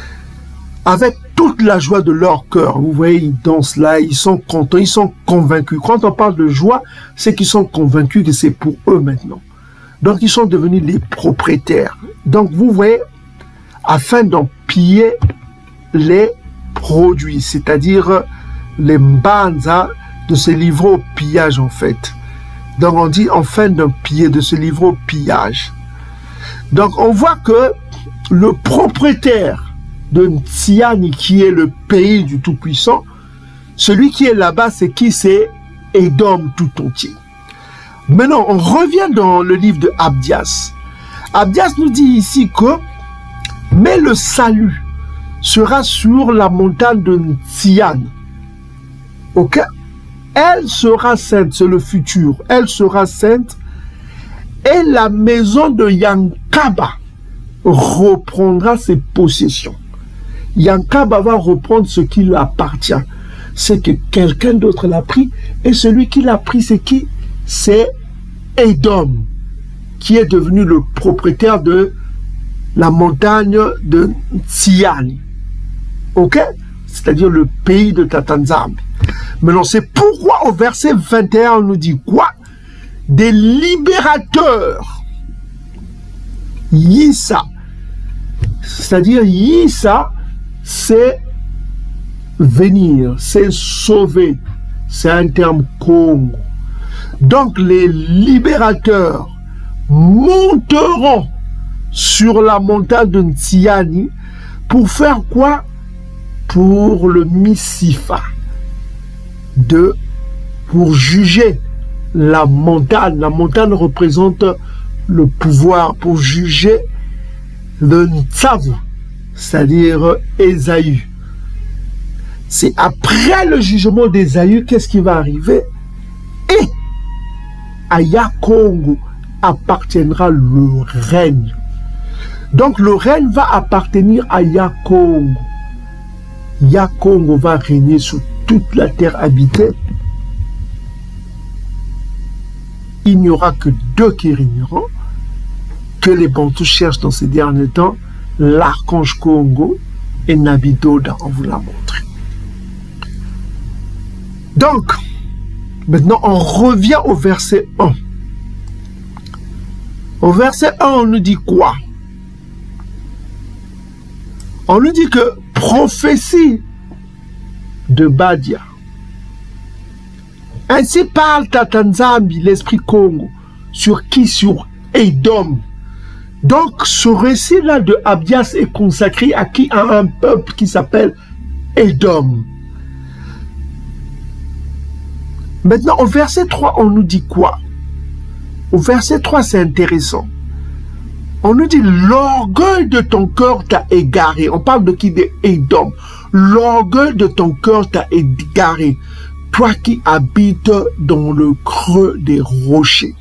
Avec toute la joie de leur cœur, vous voyez, ils dansent là, ils sont contents, ils sont convaincus. Quand on parle de joie, c'est qu'ils sont convaincus que c'est pour eux maintenant. Donc, ils sont devenus les propriétaires. Donc, vous voyez, afin d'en piller les produits, c'est-à-dire les mbanza, de se livrer au pillage, en fait. Donc, on dit, enfin, d'en piller, de se livrer au pillage. Donc, on voit que le propriétaire de Tsiani, qui est le pays du Tout-Puissant, celui qui est là-bas, c'est qui? C'est Édom tout entier. Maintenant, on revient dans le livre de Abdias. Abdias nous dit ici que « Mais le salut sera sur la montagne de Tsiani. » Ok? Elle sera sainte, c'est le futur. Elle sera sainte. Et la maison de Yankaba reprendra ses possessions. Yankaba va reprendre ce qui lui appartient. C'est que quelqu'un d'autre l'a pris. Et celui qui l'a pris, c'est qui? C'est Édom, qui est devenu le propriétaire de la montagne de Tsiani. Ok? C'est-à-dire le pays de Tatanzambe. Maintenant, c'est pourquoi pourquoi au verset vingt et un, on nous dit quoi? Des libérateurs. Yissa. C'est-à-dire, Yissa, c'est venir, c'est sauver. C'est un terme Congo. Donc, les libérateurs monteront sur la montagne de Ntiani pour faire quoi? Pour le Missifa. De, pour juger la montagne. La montagne représente le pouvoir, pour juger le Ntsavu, c'est-à-dire Ésaü. C'est après le jugement d'Ésaü, qu'est-ce qui va arriver? Et à Yakongo appartiendra le règne. Donc le règne va appartenir à Yakongo. Yakongo va régner sur toute la terre habitée. Il n'y aura que deux qui régneront, que les Bantous cherchent dans ces derniers temps, l'archange Congo et Nabidoda, on vous l'a montré. Donc, maintenant on revient au verset un. Au verset un, on nous dit quoi? On nous dit que prophétie de Badia. Ainsi parle Tatanzambi, l'esprit Congo. Sur qui? Sur Edom. Donc, ce récit-là de Abdias est consacré à qui? À un peuple qui s'appelle Edom. Maintenant, au verset trois, on nous dit quoi? Au verset trois, c'est intéressant. On nous dit, l'orgueil de ton cœur t'a égaré. On parle de qui? De Edom. L'orgueil de ton cœur t'a égaré. Toi qui habites dans le creux des rochers.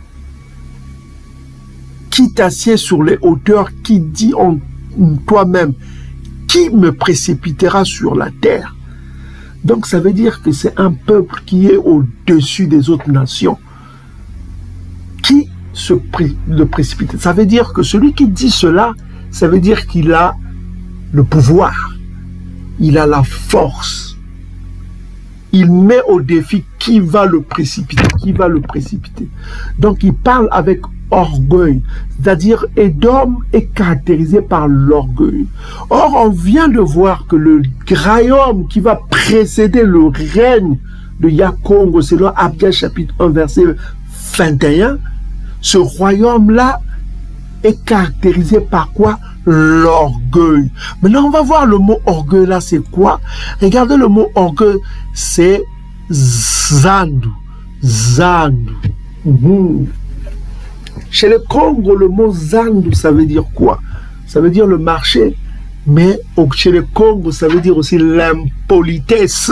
Qui t'assied sur les hauteurs, qui dit en toi-même, qui me précipitera sur la terre? Donc ça veut dire que c'est un peuple qui est au-dessus des autres nations. Qui se pré le précipite? Ça veut dire que celui qui dit cela, ça veut dire qu'il a le pouvoir. Il a la force. Il met au défi qui va le précipiter, qui va le précipiter. Donc il parle avec orgueil, c'est-à-dire Edom est caractérisé par l'orgueil. Or, on vient de voir que le royaume qui va précéder le règne de Yakongo, selon Abdias chapitre un, verset vingt et un, ce royaume-là est caractérisé par quoi? L'orgueil. Maintenant, on va voir le mot orgueil là, c'est quoi? Regardez le mot orgueil, c'est Zandu. Zandu. Mmh. Chez le Congo, le mot Zandu, ça veut dire quoi? Ça veut dire le marché. Mais chez le Congo, ça veut dire aussi l'impolitesse.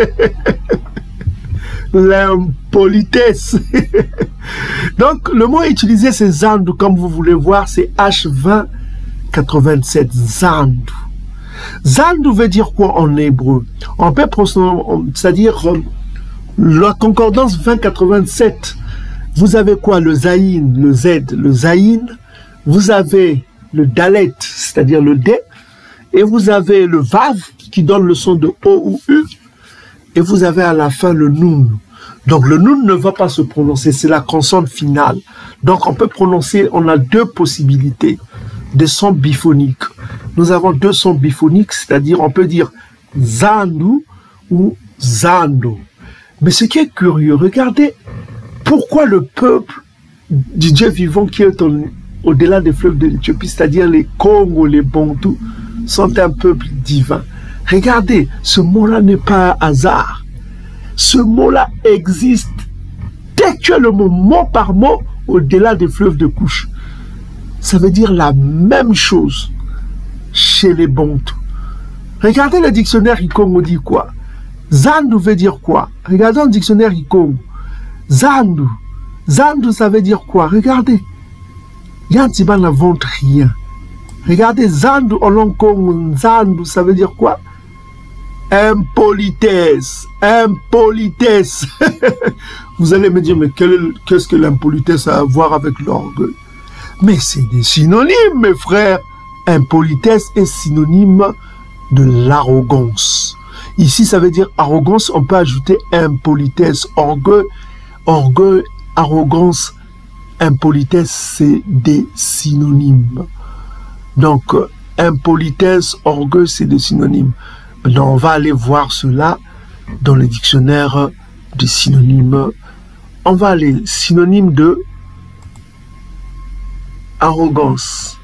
L'impolitesse. Donc, le mot utilisé, c'est Zandu. Comme vous voulez voir, c'est H vingt quatre-vingt-sept. Zandu. Zandu veut dire quoi en hébreu? On peut c'est-à-dire la concordance vingt quatre-vingt-sept. Vous avez quoi? Le Zaïn, le Z, le Zaïn. Vous avez le Dalet, c'est-à-dire le D. Et vous avez le Vav, qui donne le son de O ou U. Et vous avez à la fin le Nun. Donc le Nun ne va pas se prononcer, c'est la consonne finale. Donc on peut prononcer, on a deux possibilités de sons biphoniques. Nous avons deux sons biphoniques, c'est-à-dire on peut dire Zandu ou Zando. Mais ce qui est curieux, regardez pourquoi le peuple du Dieu vivant qui est au-delà des fleuves de l'Éthiopie, c'est-à-dire les Congo, les Bantous, sont un peuple divin. Regardez, ce mot-là n'est pas un hasard. Ce mot-là existe textuellement, mot par mot, au-delà des fleuves de couche. Ça veut dire la même chose chez les Bantous. Regardez le dictionnaire Ikongo dit quoi? Zandu veut dire quoi? Regardez le dictionnaire Ikongo. Zandu. Zandu, ça veut dire quoi? Regardez. Yantiba n'invente rien. Regardez, Zandu, Olonkongo, Zandu, ça veut dire quoi? Impolitesse. Impolitesse. Vous allez me dire, mais qu'est-ce que l'impolitesse a à voir avec l'orgueil? Mais c'est des synonymes, mes frères. Impolitesse est synonyme de l'arrogance. Ici, ça veut dire arrogance. On peut ajouter impolitesse, orgueil, orgueil, arrogance, impolitesse, c'est des synonymes. Donc, impolitesse, orgueil, c'est des synonymes. Maintenant, on va aller voir cela dans le dictionnaire des synonymes. On va aller synonyme de arrogance.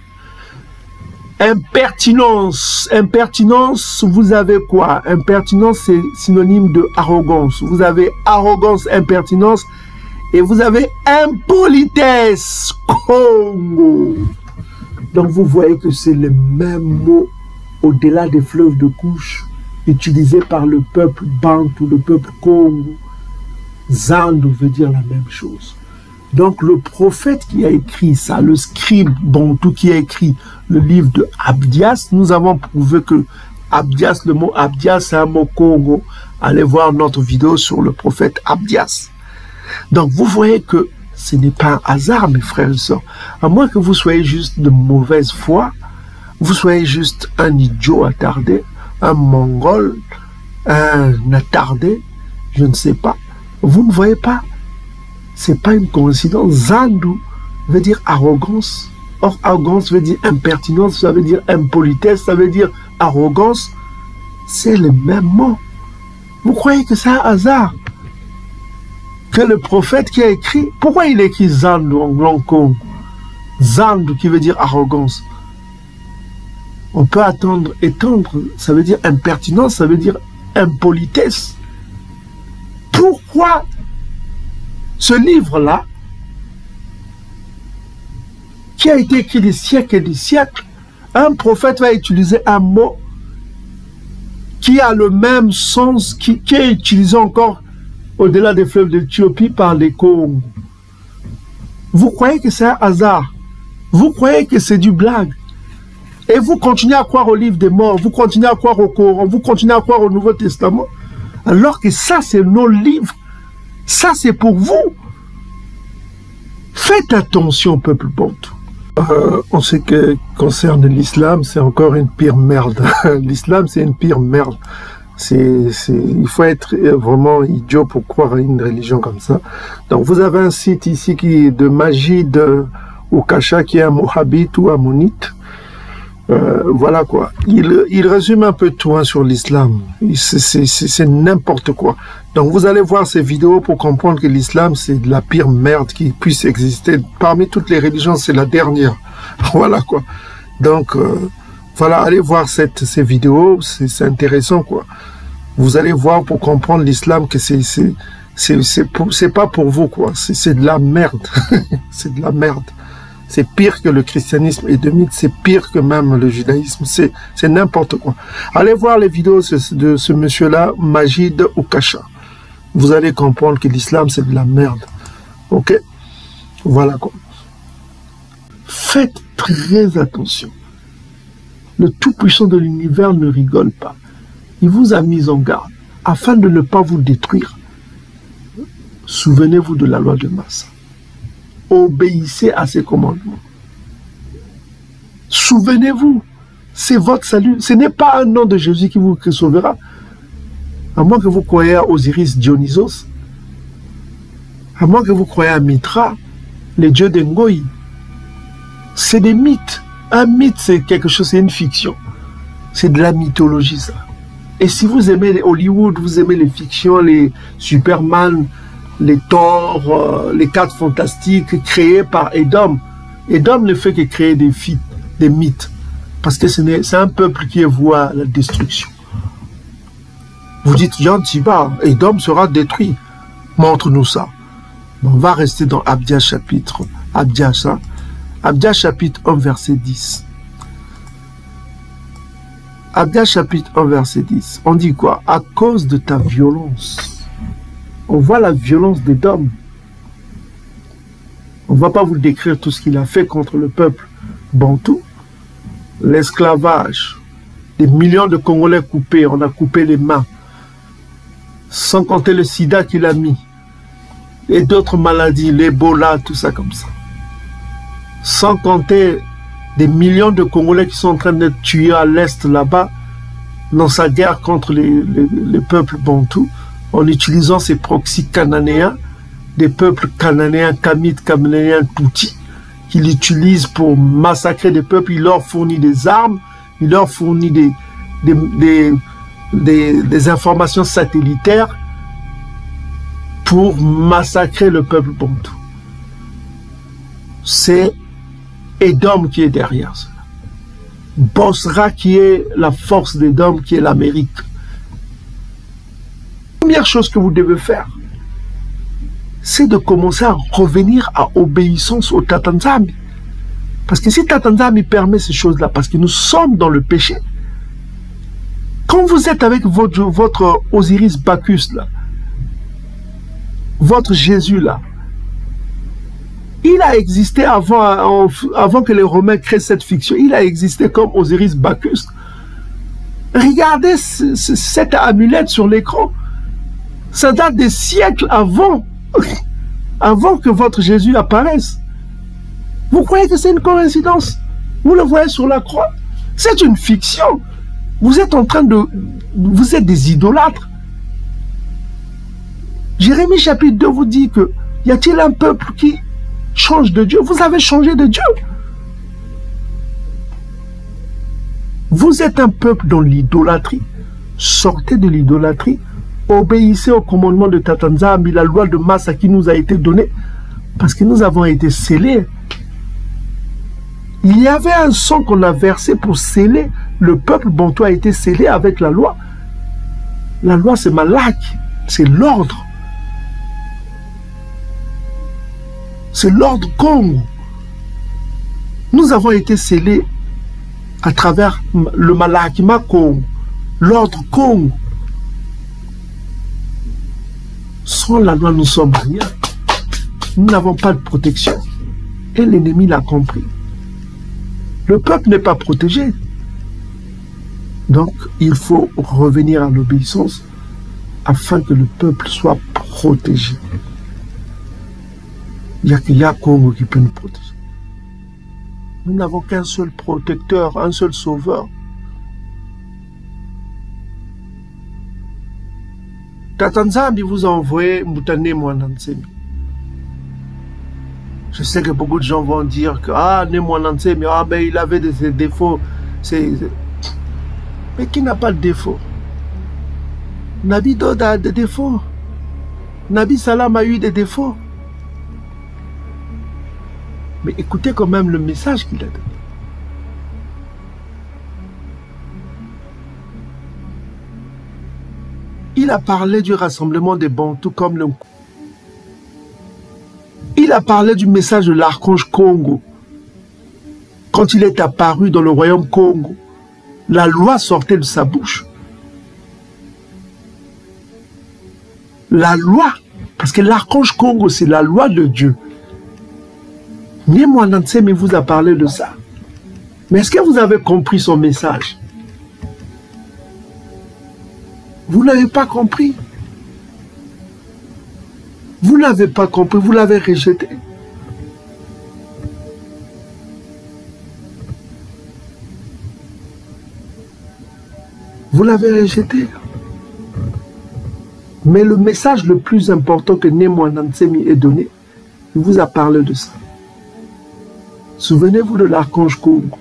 Impertinence. Impertinence, vous avez quoi? Impertinence, c'est synonyme de arrogance. Vous avez arrogance, impertinence, et vous avez impolitesse. Congo. Donc, vous voyez que c'est le même mot au-delà des fleuves de couche utilisé par le peuple bantou, le peuple Congo. Zandu veut dire la même chose. Donc, le prophète qui a écrit ça, le scribe bantou qui a écrit le livre de Abdias, nous avons prouvé que Abdias, le mot Abdias, c'est un mot Congo. Allez voir notre vidéo sur le prophète Abdias. Donc, vous voyez que ce n'est pas un hasard, mes frères et sœurs. À moins que vous soyez juste de mauvaise foi, vous soyez juste un idiot attardé, un mongol, un attardé, je ne sais pas. Vous ne voyez pas? C'est pas une coïncidence. Zandu veut dire arrogance. Or, arrogance veut dire impertinence, ça veut dire impolitesse, ça veut dire arrogance. C'est le même mot. Vous croyez que c'est un hasard? Que le prophète qui a écrit, pourquoi il a écrit Zandu en langue Congo? Zandu qui veut dire arrogance. On peut attendre, étendre, ça veut dire impertinence, ça veut dire impolitesse. Pourquoi ce livre-là, qui a été écrit des siècles et des siècles, un prophète va utiliser un mot qui a le même sens, qui, qui est utilisé encore au-delà des fleuves de l'Éthiopie par les Congos? Vous croyez que c'est un hasard? Vous croyez que c'est du blague? Et vous continuez à croire au livre des morts, vous continuez à croire au Coran, vous continuez à croire au Nouveau Testament, alors que ça, c'est nos livres. Ça, c'est pour vous. Faites attention, peuple bantou. Euh, on sait que concerne l'islam, c'est encore une pire merde. L'islam, c'est une pire merde. C'est, c'est, il faut être vraiment idiot pour croire à une religion comme ça. Donc, vous avez un site ici qui est de Majid Oukacha, qui est un Mohabite ou ammonite. Euh, voilà quoi. Il, il résume un peu tout hein, sur l'islam. C'est n'importe quoi. Donc vous allez voir ces vidéos pour comprendre que l'islam c'est de la pire merde qui puisse exister. Parmi toutes les religions, c'est la dernière. Voilà quoi. Donc euh, voilà, allez voir cette, ces vidéos, c'est intéressant quoi. Vous allez voir pour comprendre l'islam que c'est c'est pas pour vous quoi. C'est de la merde. C'est de la merde. C'est pire que le christianisme édomite, c'est pire que même le judaïsme, c'est n'importe quoi. Allez voir les vidéos de ce monsieur-là, Majid Oukacha. Vous allez comprendre que l'islam, c'est de la merde. Ok? Voilà quoi. Faites très attention. Le Tout-Puissant de l'univers ne rigole pas. Il vous a mis en garde afin de ne pas vous détruire. Souvenez-vous de la loi de Massa. Obéissez à ses commandements. Souvenez-vous, c'est votre salut. Ce n'est pas un nom de Jésus qui vous sauvera. À moins que vous croyez à Osiris Dionysos, à moins que vous croyez à Mitra, les dieux d'Engoï. C'est des mythes. Un mythe, c'est quelque chose, c'est une fiction. C'est de la mythologie, ça. Et si vous aimez les Hollywood, vous aimez les fictions, les Superman, les Thor, euh, les quatre fantastiques créés par Edom. Edom ne fait que créer des, des mythes. Parce que c'est un peuple qui est voué à la destruction. Vous dites, Jean Tiba, Edom sera détruit. Montre-nous ça. Bon, on va rester dans Abdias chapitre. Abdias, hein? Abdias chapitre un, verset dix. Abdias chapitre un, verset dix. On dit quoi? À cause de ta violence. On voit la violence d'Edom. On ne va pas vous décrire tout ce qu'il a fait contre le peuple bantou. L'esclavage, des millions de Congolais coupés, on a coupé les mains. Sans compter le sida qu'il a mis. Et d'autres maladies, l'Ebola, tout ça comme ça. Sans compter des millions de Congolais qui sont en train d'être tués à l'Est là-bas. dans sa guerre contre les, les, les peuples bantous, en utilisant ses proxys cananéens, des peuples cananéens, kamites, cananéens, toutis, qu'il utilise pour massacrer des peuples. Il leur fournit des armes, il leur fournit des, des, des, des, des informations satellitaires pour massacrer le peuple bantou. C'est Édom qui est derrière cela. Bosra qui est la force d'Édom, qui est l'Amérique. La première chose que vous devez faire, c'est de commencer à revenir à obéissance au Tata Nzambi. Parce que si Tata Nzambi permet ces choses-là, parce que nous sommes dans le péché, quand vous êtes avec votre, votre Osiris Bacchus, là, votre Jésus, là, il a existé avant, avant que les Romains créent cette fiction. Il a existé comme Osiris Bacchus. Regardez ce, ce, cette amulette sur l'écran. Ça date des siècles avant, avant que votre Jésus apparaisse. Vous croyez que c'est une coïncidence? Vous le voyez sur la croix? C'est une fiction. Vous êtes en train de... Vous êtes des idolâtres. Jérémie chapitre deux vous dit que y a-t-il un peuple qui change de Dieu? Vous avez changé de Dieu. Vous êtes un peuple dans l'idolâtrie. Sortez de l'idolâtrie. Obéissez au commandement de Tata Nzambi, la loi de Massa qui nous a été donnée, parce que nous avons été scellés. Il y avait un sang qu'on a versé pour sceller. Le peuple bantou a été scellé avec la loi. La loi, c'est Malak, c'est l'ordre. C'est l'ordre Congo. Nous avons été scellés à travers le Malakima Congo, l'ordre Congo. Sans la loi, nous sommes rien. Nous n'avons pas de protection. Et l'ennemi l'a compris. Le peuple n'est pas protégé. Donc, il faut revenir à l'obéissance afin que le peuple soit protégé. Il n'y a que Yah Congo qui peut nous protéger. Nous n'avons qu'un seul protecteur, un seul sauveur. Tata Nzambi vous a envoyé Moutane Mwanantsemi. Je sais que beaucoup de gens vont dire que ah, Né Mwanantsemi, ah ben il avait des, des défauts. C'est... Mais qui n'a pas de défaut? Nabi Dod a des défauts. Nabi Salam a eu des défauts. Mais écoutez quand même le message qu'il a donné. Il a parlé du rassemblement des Bantous comme le... Il a parlé du message de l'archange Congo. Quand il est apparu dans le royaume Congo, la loi sortait de sa bouche. La loi, parce que l'archange Congo, c'est la loi de Dieu. Né Mwanantsemi vous a parlé de ça. Mais est-ce que vous avez compris son message? Vous n'avez pas compris. Vous n'avez pas compris, vous l'avez rejeté. Vous l'avez rejeté. Mais le message le plus important que Né Mwanantsemi ait donné, il vous a parlé de ça. Souvenez-vous de l'archange Congo.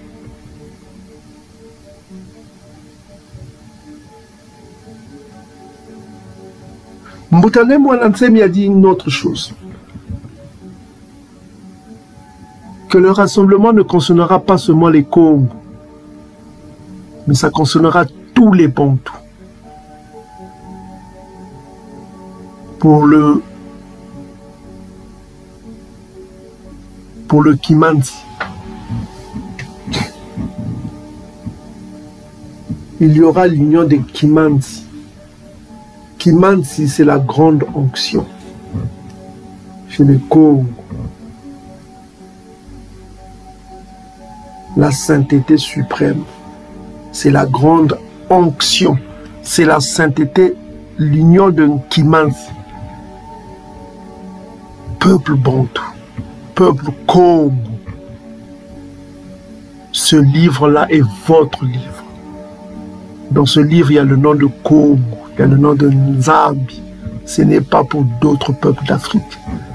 Moutane Mwanantsemi a dit une autre chose. Que le rassemblement ne concernera pas seulement les Congos, mais ça concernera tous les Bantous. Pour le pour le Kimansi, il y aura l'union des Kimansi. Kimansi, c'est la grande onction chez les Congo. La sainteté suprême, c'est la grande onction. C'est la sainteté, l'union de Kimansi. Peuple bantou, peuple Congo. Ce livre-là est votre livre. Dans ce livre, il y a le nom de Congo, il y a le nom de Nzambi. Ce n'est pas pour d'autres peuples d'Afrique.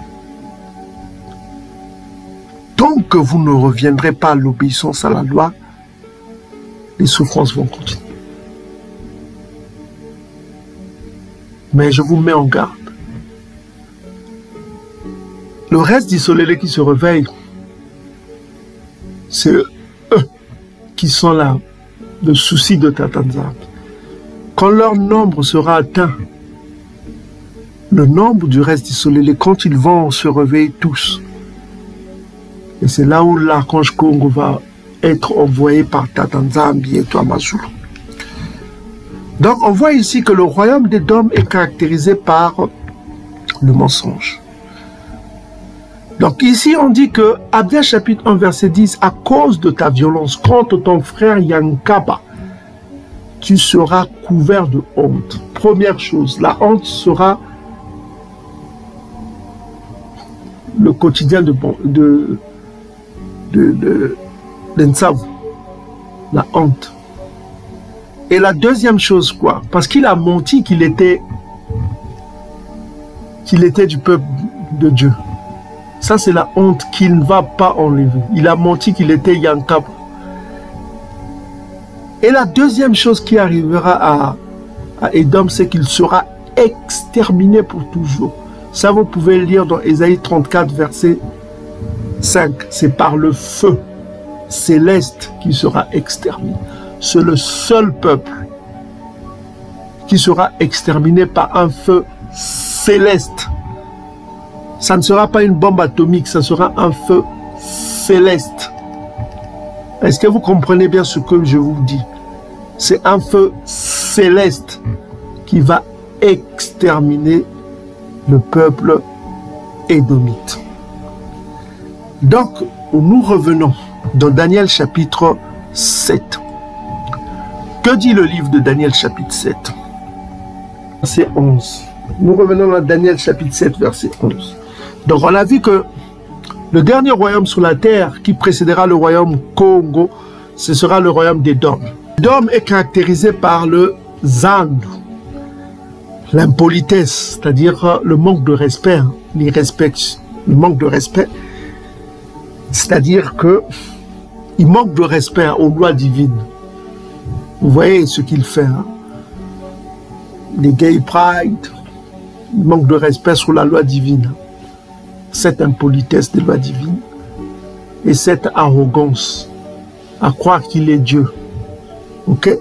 Tant que vous ne reviendrez pas à l'obéissance à la loi, les souffrances vont continuer. Mais je vous mets en garde. Le reste d'Isolélé qui se réveille, c'est eux qui sont là, le souci de Tata Nzambi. Quand leur nombre sera atteint, le nombre du reste d'Isolélé, quand ils vont se réveiller tous, et c'est là où l'archange Congo va être envoyé par Tata Nzambi et toi Mazulu. Donc on voit ici que le royaume des Dômes est caractérisé par le mensonge. Donc ici on dit que, Abdia chapitre un verset dix, à cause de ta violence contre ton frère Yankaba, tu seras couvert de honte. Première chose, la honte sera le quotidien de, de, de, de, de Nsavu, la honte. Et la deuxième chose, quoi? Parce qu'il a menti qu'il était, qu'il était du peuple de Dieu. Ça, c'est la honte qu'il ne va pas enlever. Il a menti qu'il était Yankab. Et la deuxième chose qui arrivera à, à Édom, c'est qu'il sera exterminé pour toujours. Ça, vous pouvez le lire dans Ésaïe trente-quatre, verset cinq. C'est par le feu céleste qui sera exterminé. C'est le seul peuple qui sera exterminé par un feu céleste. Ça ne sera pas une bombe atomique, ça sera un feu céleste. Est-ce que vous comprenez bien ce que je vous dis? C'est un feu céleste qui va exterminer le peuple édomite. Donc, nous revenons dans Daniel chapitre sept. Que dit le livre de Daniel chapitre sept? Verset onze. Nous revenons dans Daniel chapitre sept, verset onze. Donc on a vu que le dernier royaume sur la terre qui précédera le royaume Congo, ce sera le royaume des Dômes. Dôme est caractérisé par le zandu, l'impolitesse, c'est-à-dire le manque de respect, hein, l'irrespect, le manque de respect, c'est-à-dire que il manque de respect aux lois divines. Vous voyez ce qu'il fait, hein? Les gay pride, il manque de respect sur la loi divine. Cette impolitesse des lois divines et cette arrogance à croire qu'il est Dieu. Ok?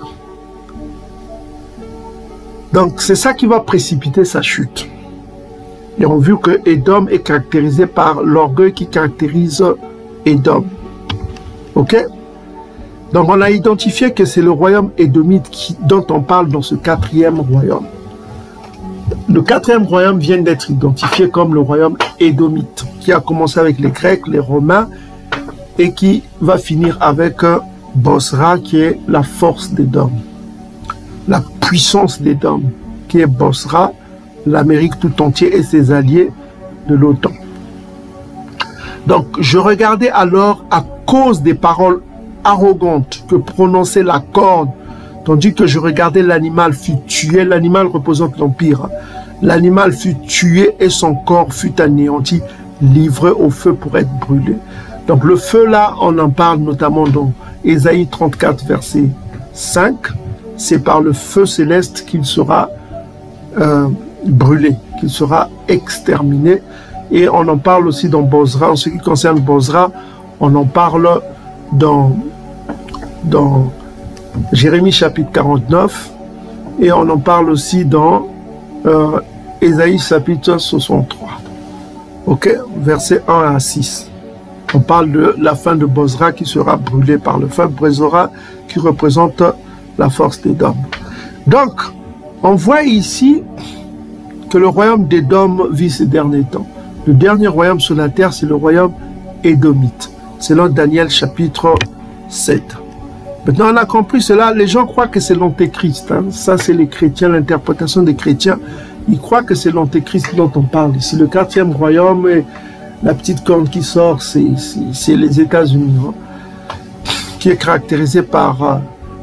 Donc c'est ça qui va précipiter sa chute. Et on a vu que Édom est caractérisé par l'orgueil qui caractérise Édom. Ok? Donc on a identifié que c'est le royaume édomite qui, dont on parle dans ce quatrième royaume. Le quatrième royaume vient d'être identifié comme le royaume édomite, qui a commencé avec les Grecs, les Romains, et qui va finir avec Bosra, qui est la force d'Édom, la puissance d'Édom, qui est Bosra, l'Amérique tout entière et ses alliés de l'OTAN. Donc je regardais alors à cause des paroles arrogantes que prononçait la corne, tandis que je regardais l'animal fut tué. L'animal représente l'Empire. L'animal fut tué et son corps fut anéanti, livré au feu pour être brûlé. Donc le feu là, on en parle notamment dans Ésaïe trente-quatre, verset cinq. C'est par le feu céleste qu'il sera euh, brûlé, qu'il sera exterminé. Et on en parle aussi dans Bosra. En ce qui concerne Bosra, on en parle dans, dans Jérémie chapitre quarante-neuf, et on en parle aussi dans euh, Ésaïe chapitre soixante-trois, ok, versets un à six. On parle de la fin de Bosra qui sera brûlée par le feu. Bosra qui représente la force d'Édom. Donc, on voit ici que le royaume d'Édom vit ces derniers temps. Le dernier royaume sur la terre, c'est le royaume édomite, selon Daniel chapitre sept. Maintenant, on a compris cela. Les gens croient que c'est l'antéchrist. Hein. Ça, c'est les chrétiens, l'interprétation des chrétiens. Ils croient que c'est l'antéchrist dont on parle ici. Le quatrième royaume, et la petite corne qui sort, c'est les États-Unis, hein, qui est caractérisé par euh,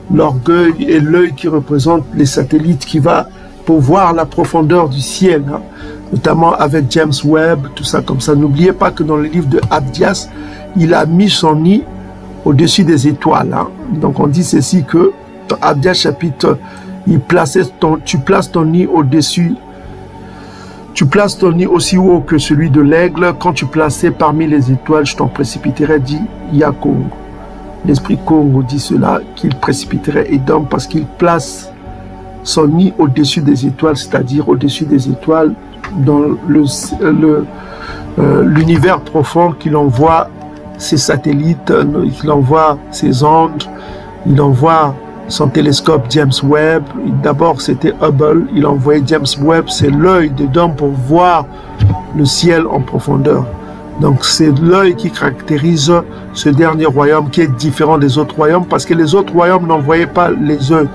l'orgueil et l'œil qui représente les satellites qui va pour voir la profondeur du ciel, hein, notamment avec James Webb, tout ça comme ça. N'oubliez pas que dans le livre de Abdias, il a mis son nid au-dessus des étoiles. Hein. Donc on dit ceci que dans Abdias chapitre, il plaçait ton, tu places ton nid au-dessus, tu places ton nid aussi haut que celui de l'aigle. Quand tu plaçais parmi les étoiles, je t'en précipiterai, dit Yakongo. L'esprit Congo dit cela, qu'il précipiterait Edom parce qu'il place son nid au-dessus des étoiles, c'est-à-dire au-dessus des étoiles dans le, euh, l'univers profond, qu'il envoie ses satellites, qu'il envoie ses ondes, il envoie son télescope James Webb. D'abord c'était Hubble, il a envoyé James Webb, c'est l'œil d'Edom pour voir le ciel en profondeur. Donc c'est l'œil qui caractérise ce dernier royaume qui est différent des autres royaumes parce que les autres royaumes n'envoyaient pas les œils.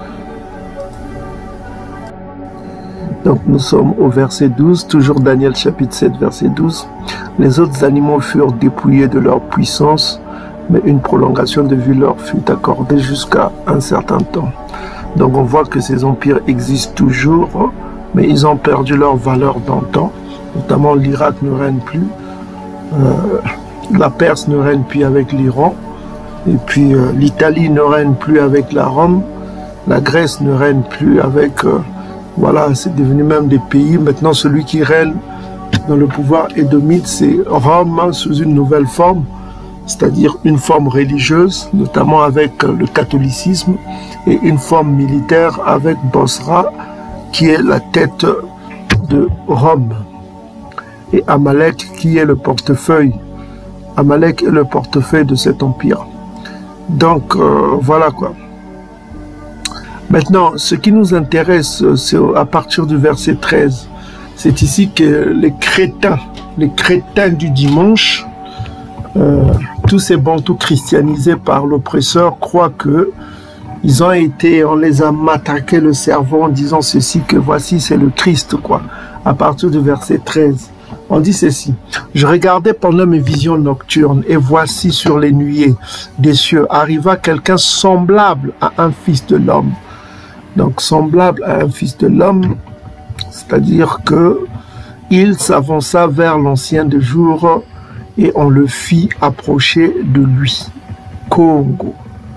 Donc nous sommes au verset douze, toujours Daniel chapitre sept, verset douze. Les autres animaux furent dépouillés de leur puissance, mais une prolongation de vie leur fut accordée jusqu'à un certain temps. Donc on voit que ces empires existent toujours, mais ils ont perdu leur valeur d'antan. Notamment l'Irak ne règne plus, euh, la Perse ne règne plus avec l'Iran, et puis euh, l'Italie ne règne plus avec la Rome, la Grèce ne règne plus avec... Euh, Voilà, c'est devenu même des pays. Maintenant, celui qui règne dans le pouvoir édomite, c'est Rome hein, sous une nouvelle forme, c'est-à-dire une forme religieuse, notamment avec le catholicisme, et une forme militaire avec Bosra, qui est la tête de Rome, et Amalek, qui est le portefeuille. Amalek est le portefeuille de cet empire. Donc, euh, voilà quoi. Maintenant, ce qui nous intéresse, c'est à partir du verset treize. C'est ici que les crétins, les crétins du dimanche, euh, tous ces bantous christianisés par l'oppresseur croient que ils ont été, on les a matraqué le cerveau en disant ceci, que voici c'est le Christ, quoi. À partir du verset treize, on dit ceci. Je regardais pendant mes visions nocturnes et voici sur les nuées des cieux arriva quelqu'un semblable à un fils de l'homme. Donc, semblable à un fils de l'homme, c'est-à-dire que il s'avança vers l'ancien de jour et on le fit approcher de lui. Congo.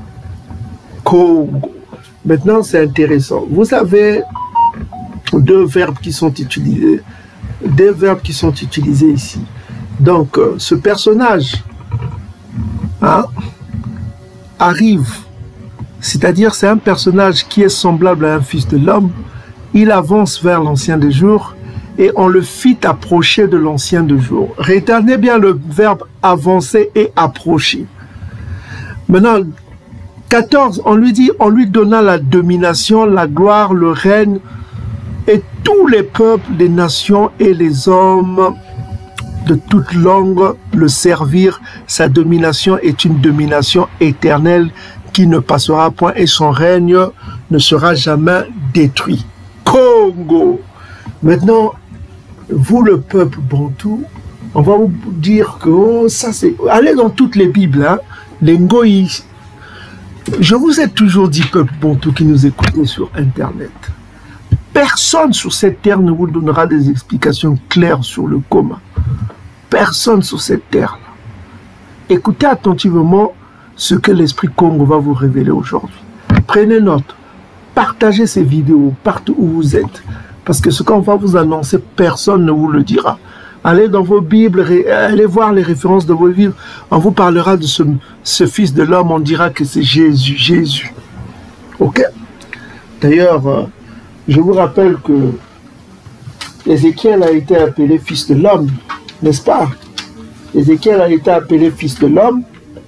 Congo. Maintenant, c'est intéressant. Vous avez deux verbes qui sont utilisés, deux verbes qui sont utilisés ici. Donc, ce personnage hein, arrive. C'est-à-dire, c'est un personnage qui est semblable à un fils de l'homme. Il avance vers l'ancien des jours et on le fit approcher de l'ancien des jours. Retenez bien le verbe avancer et approcher. Maintenant, quatorze, on lui dit, on lui donna la domination, la gloire, le règne et tous les peuples, les nations et les hommes de toute langue le servirent. Sa domination est une domination éternelle qui ne passera point et son règne ne sera jamais détruit. Congo. Maintenant, vous le peuple bantou, on va vous dire que oh, ça c'est... Allez dans toutes les Bibles, hein, les Ngoïs. Je vous ai toujours dit, peuple bantou qui nous écoutez sur Internet, personne sur cette terre ne vous donnera des explications claires sur le coma. Personne sur cette terre-là. Écoutez attentivement ce que l'Esprit Congo va vous révéler aujourd'hui. Prenez note, partagez ces vidéos partout où vous êtes, parce que ce qu'on va vous annoncer, personne ne vous le dira. Allez dans vos Bibles, allez voir les références de vos Bibles, on vous parlera de ce, ce Fils de l'homme, on dira que c'est Jésus, Jésus. Ok? D'ailleurs, euh, je vous rappelle que Ézéchiel a été appelé Fils de l'homme, n'est-ce pas? Ézéchiel a été appelé Fils de l'homme.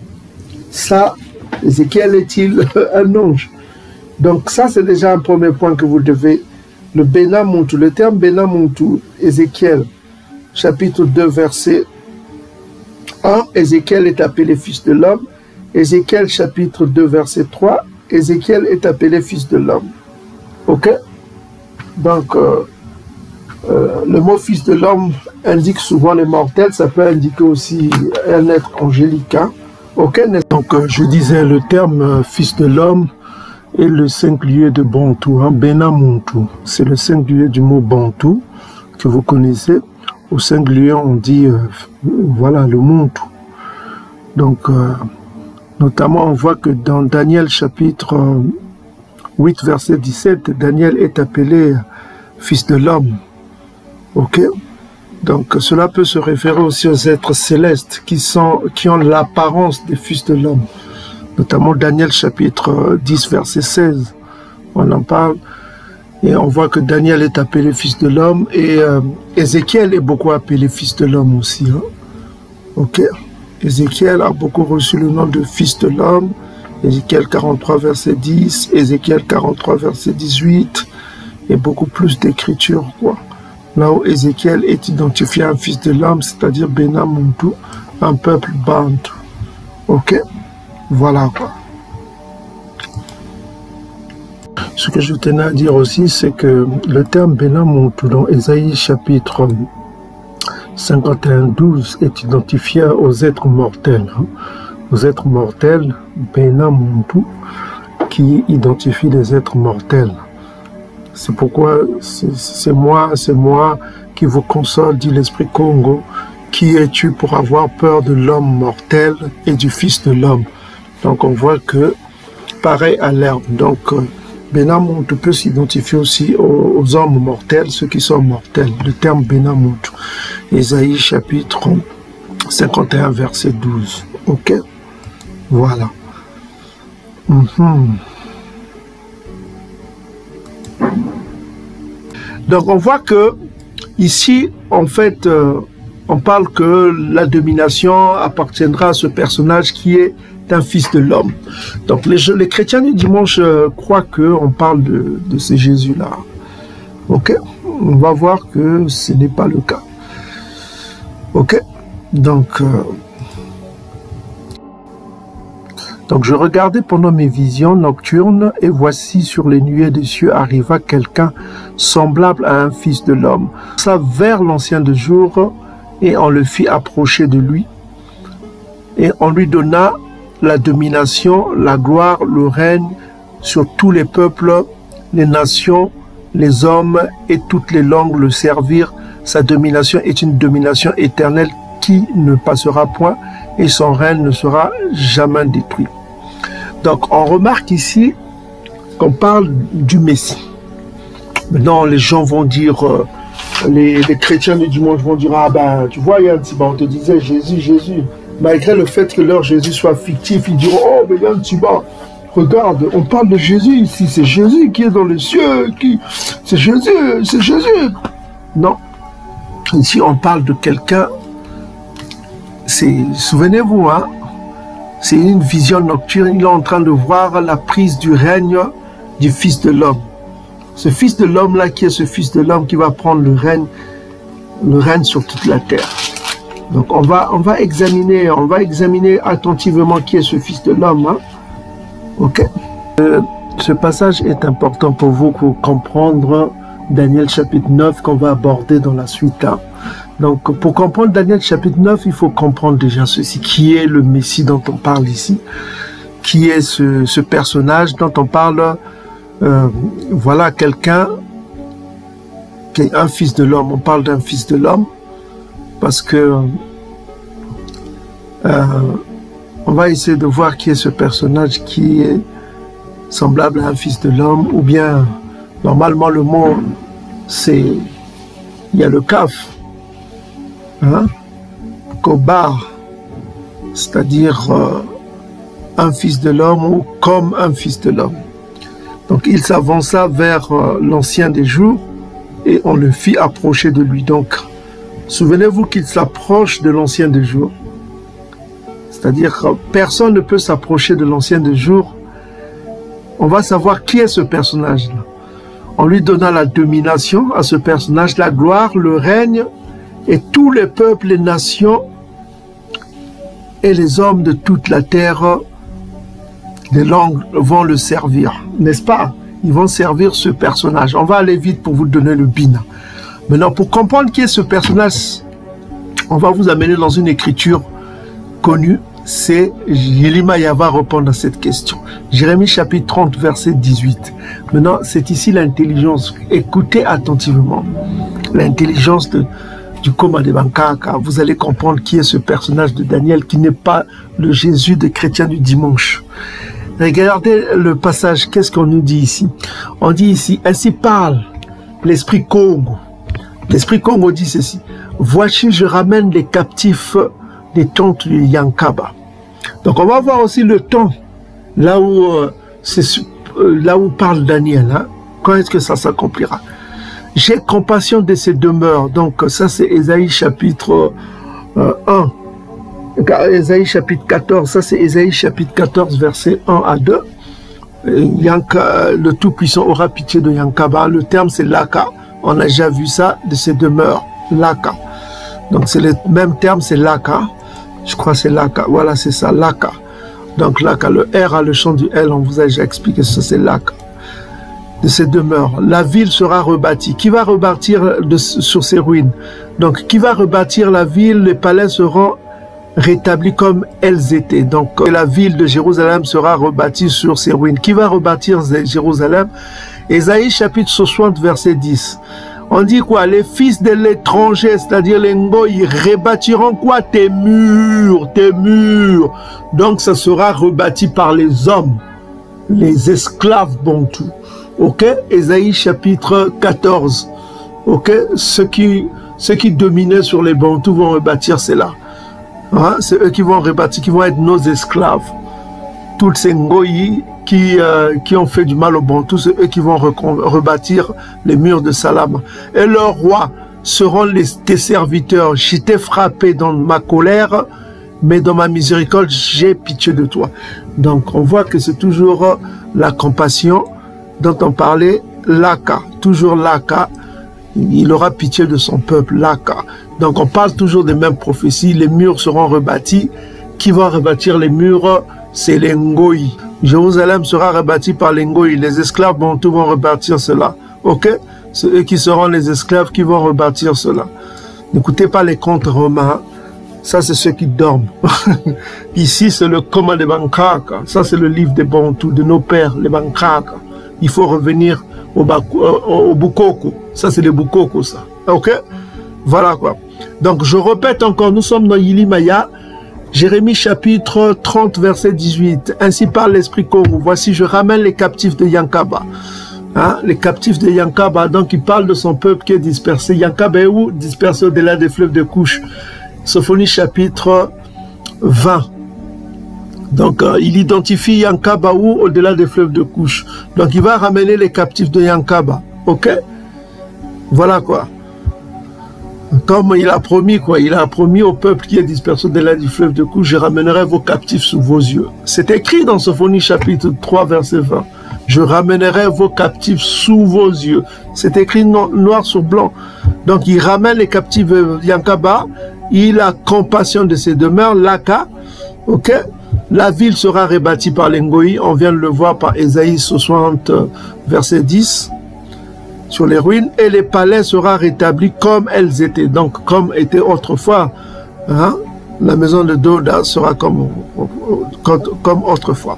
Ça, Ézéchiel est-il un ange? Donc ça, c'est déjà un premier point que vous devez... Le Benamuntu, le terme Benamuntu, Ézéchiel, chapitre deux, verset un, Ézéchiel est appelé Fils de l'homme. Ézéchiel, chapitre deux, verset trois, Ézéchiel est appelé Fils de l'homme. Ok? Donc, euh, euh, le mot Fils de l'homme indique souvent les mortels, ça peut indiquer aussi un être angélique. Hein? Ok? Donc, euh, je disais, le terme euh, Fils de l'homme est le singulier de Bantou, hein, Benamuntu. C'est le singulier du mot Bantou que vous connaissez. Au singulier, on dit, euh, voilà, le Muntu. Donc, euh, notamment, on voit que dans Daniel chapitre euh, huit, verset dix-sept, Daniel est appelé fils de l'homme. Ok? Donc, cela peut se référer aussi aux êtres célestes qui, sont, qui ont l'apparence des fils de l'homme. Notamment Daniel chapitre dix, verset seize. On en parle. Et on voit que Daniel est appelé fils de l'homme. Et euh, Ézéchiel est beaucoup appelé fils de l'homme aussi. Hein. Ok. Ézéchiel a beaucoup reçu le nom de fils de l'homme. Ézéchiel quarante-trois, verset dix. Ézéchiel quarante-trois, verset dix-huit. Et beaucoup plus d'écriture, quoi. Là où Ézéchiel est identifié un fils de l'homme, c'est-à-dire Benamuntu, un peuple bantu. Ok? Voilà quoi. Ce que je tenais à dire aussi, c'est que le terme Benamuntu dans Ésaïe chapitre cinquante et un, douze est identifié aux êtres mortels. Hein? Aux êtres mortels, Benamuntu, qui identifie les êtres mortels. C'est pourquoi c'est moi, c'est moi qui vous console, dit l'Esprit Congo. Qui es-tu pour avoir peur de l'homme mortel et du Fils de l'homme? Donc on voit que, pareil à l'herbe, donc euh, Benamuntu peut s'identifier aussi aux, aux hommes mortels, ceux qui sont mortels. Le terme Benamuntu, Ésaïe chapitre cinquante et un, verset douze. Ok? Voilà. Mm-hmm. Donc on voit que ici, en fait, euh, on parle que la domination appartiendra à ce personnage qui est un fils de l'homme. Donc les, les chrétiens du dimanche euh, croient qu'on parle de, de ce Jésus-là. Ok? On va voir que ce n'est pas le cas. Ok? Donc, euh, donc je regardais pendant mes visions nocturnes, et voici sur les nuées des cieux arriva quelqu'un semblable à un fils de l'homme. Ça vers l'ancien de jour, et on le fit approcher de lui, et on lui donna la domination, la gloire, le règne sur tous les peuples, les nations, les hommes et toutes les langues le servirent. Sa domination est une domination éternelle qui ne passera point, et son règne ne sera jamais détruit. Donc on remarque ici qu'on parle du Messie. Maintenant les gens vont dire, euh, les, les chrétiens du dimanche vont dire, ah ben tu vois Yann, si ben, on te disait Jésus, Jésus, malgré le fait que leur Jésus soit fictif, ils diront, oh mais Yann, tu vas, regarde, on parle de Jésus ici, c'est Jésus qui est dans les cieux, qui, c'est Jésus, c'est Jésus. Non, ici on parle de quelqu'un, c'est, souvenez-vous, hein, c'est une vision nocturne, il est en train de voir la prise du règne du Fils de l'homme. Ce Fils de l'homme-là, qui est ce Fils de l'homme qui va prendre le règne, le règne sur toute la terre. Donc on va, on va examiner, on va examiner attentivement qui est ce Fils de l'homme. Hein? Ok. Euh, ce passage est important pour vous pour comprendre Daniel chapitre neuf qu'on va aborder dans la suite. Hein? Donc, pour comprendre Daniel chapitre neuf, il faut comprendre déjà ceci. Qui est le Messie dont on parle ici? Qui est ce, ce personnage dont on parle? euh, Voilà, quelqu'un qui est un fils de l'homme. On parle d'un fils de l'homme parce que euh, on va essayer de voir qui est ce personnage qui est semblable à un fils de l'homme, ou bien, normalement, le mot, c'est, il y a le kaf. Hein? Kobar, c'est-à-dire euh, un fils de l'homme ou comme un fils de l'homme. Donc il s'avança vers euh, l'ancien des jours et on le fit approcher de lui. Donc souvenez-vous qu'il s'approche de l'ancien des jours. C'est-à-dire que personne ne peut s'approcher de l'ancien des jours. On va savoir qui est ce personnage-là. On lui donna la domination à ce personnage, la gloire, le règne, et tous les peuples, les nations et les hommes de toute la terre, les langues vont le servir, n'est-ce pas? Ils vont servir ce personnage. On va aller vite pour vous donner le bina. Maintenant, pour comprendre qui est ce personnage, on va vous amener dans une écriture connue. c'est Yilimaya va répondre à cette question. Jérémie chapitre trente, verset dix-huit. Maintenant, c'est ici l'intelligence. Écoutez attentivement. L'intelligence du coma de Bankaka. Vous allez comprendre qui est ce personnage de Daniel, qui n'est pas le Jésus des chrétiens du dimanche. Regardez le passage. Qu'est-ce qu'on nous dit ici? On dit ici, ainsi parle l'esprit Congo. L'esprit Congo dit ceci. Voici, je ramène les captifs des tentes de Yankaba. Donc on va voir aussi le temps, là où, euh, euh, là où parle Daniel. Hein. Quand est-ce que ça s'accomplira? J'ai compassion de ces demeures. Donc ça c'est Ésaïe chapitre euh, un. Ésaïe chapitre quatorze. Ça c'est Ésaïe chapitre quatorze, verset un à deux. Yanka, le Tout-Puissant aura pitié de Yankaba. Le terme c'est Laka. On a déjà vu ça, de ces demeures. Laka. Donc c'est le même terme, c'est Laka. Je crois que c'est Laka. Voilà, c'est ça, Laka. Donc Laka, le R a le chant du L, on vous a déjà expliqué ça, c'est Laka. De ces demeures. La ville sera rebâtie. Qui va rebâtir de, sur ses ruines? Donc, qui va rebâtir la ville? Les palais seront rétablis comme elles étaient. Donc, la ville de Jérusalem sera rebâtie sur ses ruines. Qui va rebâtir Jérusalem? Ésaïe chapitre soixante, verset dix. On dit quoi? Les fils de l'étranger, c'est-à-dire les Ngoï, rebâtiront quoi? Tes murs, tes murs. Donc, ça sera rebâti par les hommes, les esclaves bantous. Ok? Ésaïe chapitre quatorze. Ok? Ceux qui, ceux qui dominaient sur les bantous vont rebâtir cela. Hein? C'est eux qui vont rebâtir, qui vont être nos esclaves. Toutes ces Ngoï qui, euh, qui ont fait du mal aux bantous, c'est eux qui vont rebâtir les murs de Salama. Et leurs rois seront les, tes serviteurs. J'étais frappé dans ma colère, mais dans ma miséricorde, j'ai pitié de toi. Donc, on voit que c'est toujours la compassion dont on parlait, Laka, toujours Laka, il aura pitié de son peuple, Laka. Donc on parle toujours des mêmes prophéties, les murs seront rebâtis. Qui va rebâtir les murs? C'est les Ngoï. Jérusalem sera rebâti par les Ngoï, les esclaves bantous vont rebâtir cela. Ok? C'est eux qui seront les esclaves qui vont rebâtir cela. N'écoutez pas les contes romains, ça c'est ceux qui dorment. Ici c'est le Koma de Bankaka, ça c'est le livre des bantous, de nos pères, les Bankaka. Il faut revenir au, Baku, au, au Bukoko. Ça, c'est le Bukoko, ça. Ok? Voilà, quoi. Donc, je répète encore, nous sommes dans Yilimaya, Jérémie chapitre trente, verset dix-huit. Ainsi parle l'Esprit Congo. Voici, je ramène les captifs de Yankaba. Hein? Les captifs de Yankaba. Donc, il parle de son peuple qui est dispersé. Yankaba est où? Dispersé au-delà des fleuves de Couche. Sophonie chapitre vingt. Donc, euh, il identifie Yankaba où? Au-delà des fleuves de Couche. Donc, il va ramener les captifs de Yankaba. Ok? Voilà quoi. Comme il a promis, quoi. Il a promis au peuple qui est dispersé au-delà du fleuve de Couche, je ramènerai vos captifs sous vos yeux. C'est écrit dans Sophonie chapitre trois, verset vingt. Je ramènerai vos captifs sous vos yeux. C'est écrit no noir sur blanc. Donc, il ramène les captifs de Yankaba. Il a compassion de ses demeures. Laka. Ok? La ville sera rebâtie par les Ngoï, on vient de le voir par Ésaïe soixante, verset dix, sur les ruines, et les palais sera rétablis comme elles étaient, donc comme était autrefois. Hein? La maison de Doda sera comme, comme, comme autrefois.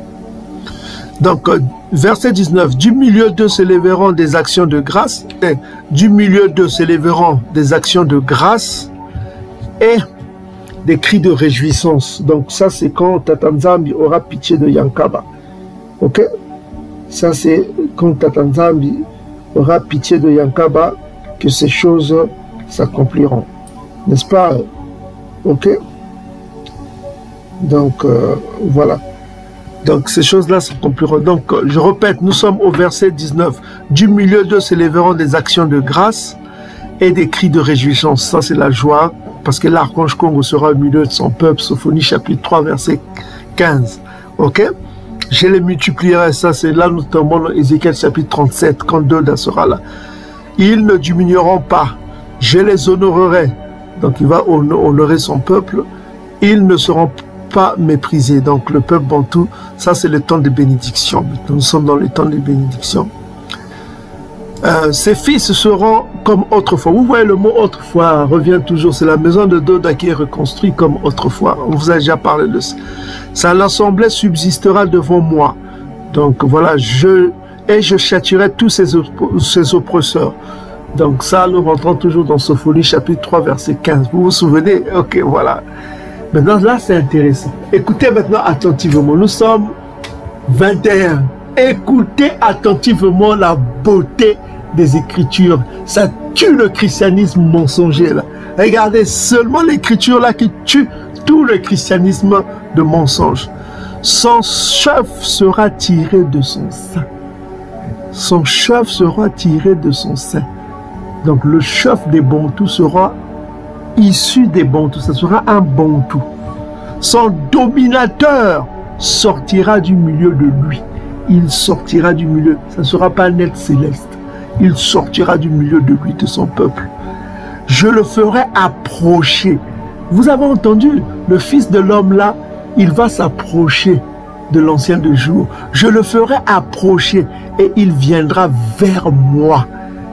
Donc, verset dix-neuf, du milieu d'eux s'élèveront des actions de grâce, et du milieu d'eux s'élèveront des actions de grâce, et des cris de réjouissance. Donc ça c'est quand Tatanzambi aura pitié de Yankaba. Ok? Ça c'est quand Tatanzambi aura pitié de Yankaba que ces choses s'accompliront. N'est-ce pas? Ok? Donc euh, voilà. Donc ces choses-là s'accompliront. Donc je répète, nous sommes au verset dix-neuf. Du milieu d'eux s'élèveront des actions de grâce et des cris de réjouissance. Ça c'est la joie. Parce que l'archange Congo sera au milieu de son peuple, Sophonie chapitre trois, verset quinze. Ok? Je les multiplierai, ça c'est là nous tombons dans Ézéchiel chapitre trente-sept, quand Doda sera là. Ils ne diminueront pas, je les honorerai. Donc il va honorer son peuple. Ils ne seront pas méprisés. Donc le peuple bantou, ça c'est le temps de bénédiction. Nous sommes dans le temps de bénédiction. Euh, ses fils seront comme autrefois. Vous voyez, le mot autrefois revient toujours. C'est la maison de Doda qui est reconstruite comme autrefois. On vous a déjà parlé de ça. Ça, l'assemblée subsistera devant moi. Donc voilà, je et je châtirai tous ces, ces oppresseurs. Donc ça, nous rentrons toujours dans Sophonie chapitre trois, verset quinze. Vous vous souvenez? Ok, voilà. Maintenant, là, c'est intéressant. Écoutez maintenant attentivement. Nous sommes vingt et un. Écoutez attentivement la beauté des Écritures. Ça tue le christianisme mensonger, là. Regardez seulement l'Écriture, là, qui tue tout le christianisme de mensonge. Son chef sera tiré de son sein. Son chef sera tiré de son sein. Donc le chef des Bantous sera issu des Bantous. Ça sera un Bantou. Son dominateur sortira du milieu de lui. Il sortira du milieu. Ça ne sera pas un être céleste. Il sortira du milieu de lui, de son peuple. Je le ferai approcher. Vous avez entendu, le Fils de l'homme là, il va s'approcher de l'ancien de jour. Je le ferai approcher et il viendra vers moi.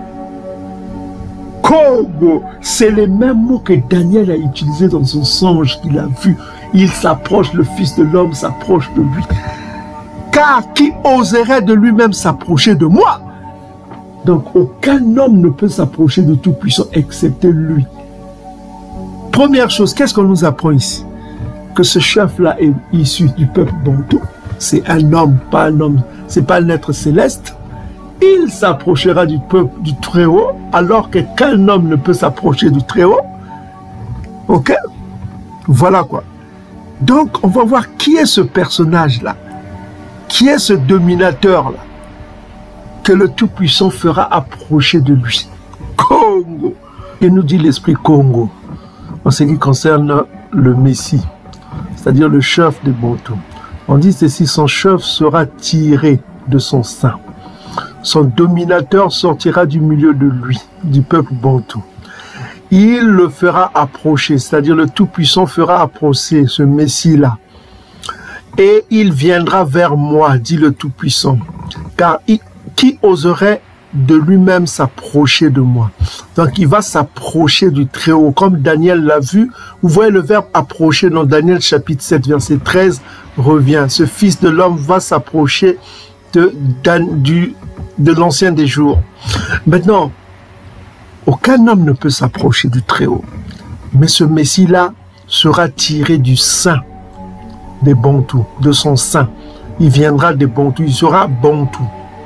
Congo, c'est les mêmes mots que Daniel a utilisés dans son songe qu'il a vu. Il s'approche, le Fils de l'homme s'approche de lui. Car qui oserait de lui-même s'approcher de moi? Donc aucun homme ne peut s'approcher de Tout-Puissant excepté lui. Première chose, qu'est-ce qu'on nous apprend ici? Que ce chef-là est issu du peuple Bantou. C'est un homme, pas un homme, c'est pas un être céleste. Il s'approchera du peuple du Très-Haut, alors qu'aucun homme ne peut s'approcher du Très-Haut. Ok? Voilà quoi. Donc, on va voir qui est ce personnage-là. Qui est ce dominateur-là que le Tout-Puissant fera approcher de lui. Congo. Et nous dit l'Esprit Congo en ce qui concerne le Messie, c'est-à-dire le chef des Bantous. On dit ceci, son chef sera tiré de son sein. Son dominateur sortira du milieu de lui, du peuple Bantou. Il le fera approcher, c'est-à-dire le Tout-Puissant fera approcher ce Messie-là. Et il viendra vers moi, dit le Tout-Puissant, car il, qui oserait de lui-même s'approcher de moi? Donc il va s'approcher du Très-Haut, comme Daniel l'a vu. Vous voyez le verbe approcher dans Daniel chapitre sept, verset treize, revient. Ce Fils de l'homme va s'approcher de, du, de l'ancien des jours. Maintenant, aucun homme ne peut s'approcher du Très-Haut. Mais ce Messie-là sera tiré du sein des Bantous, de son sein. Il viendra des Bantous, il sera Bantou.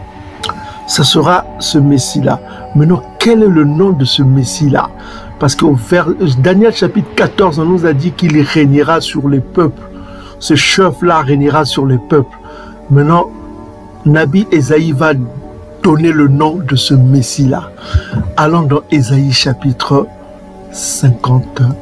Ce sera ce Messie-là. Maintenant, quel est le nom de ce Messie-là? Parce que vers Daniel chapitre quatorze, on nous a dit qu'il régnera sur les peuples. Ce chef-là régnera sur les peuples. Maintenant, Nabi Esaïe va donner le nom de ce Messie-là. Allons dans Ésaïe chapitre cinquante-cinq.